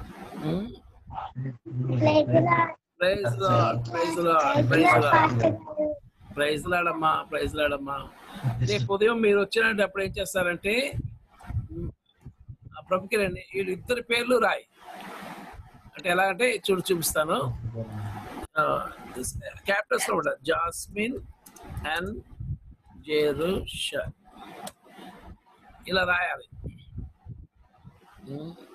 praise lord, praise lord, praise lord, praise lord అమ్మా, ప్రైజ్ లార్డ్ అమ్మా. రేపు ఉదయం మీరు వచ్చినప్పుడు ఏం చేస్తారంటే ప్రభుకిరణ్ వీళ్ళు ఇద్దరు పేర్లు రాయి. అంటే ఎలా అంటే చూపిస్తాను. క్యాపిటల్స్ లో ఉంటుంది, జాస్మిన్ అండ్ జెరుషా ఇలా రాయాలి.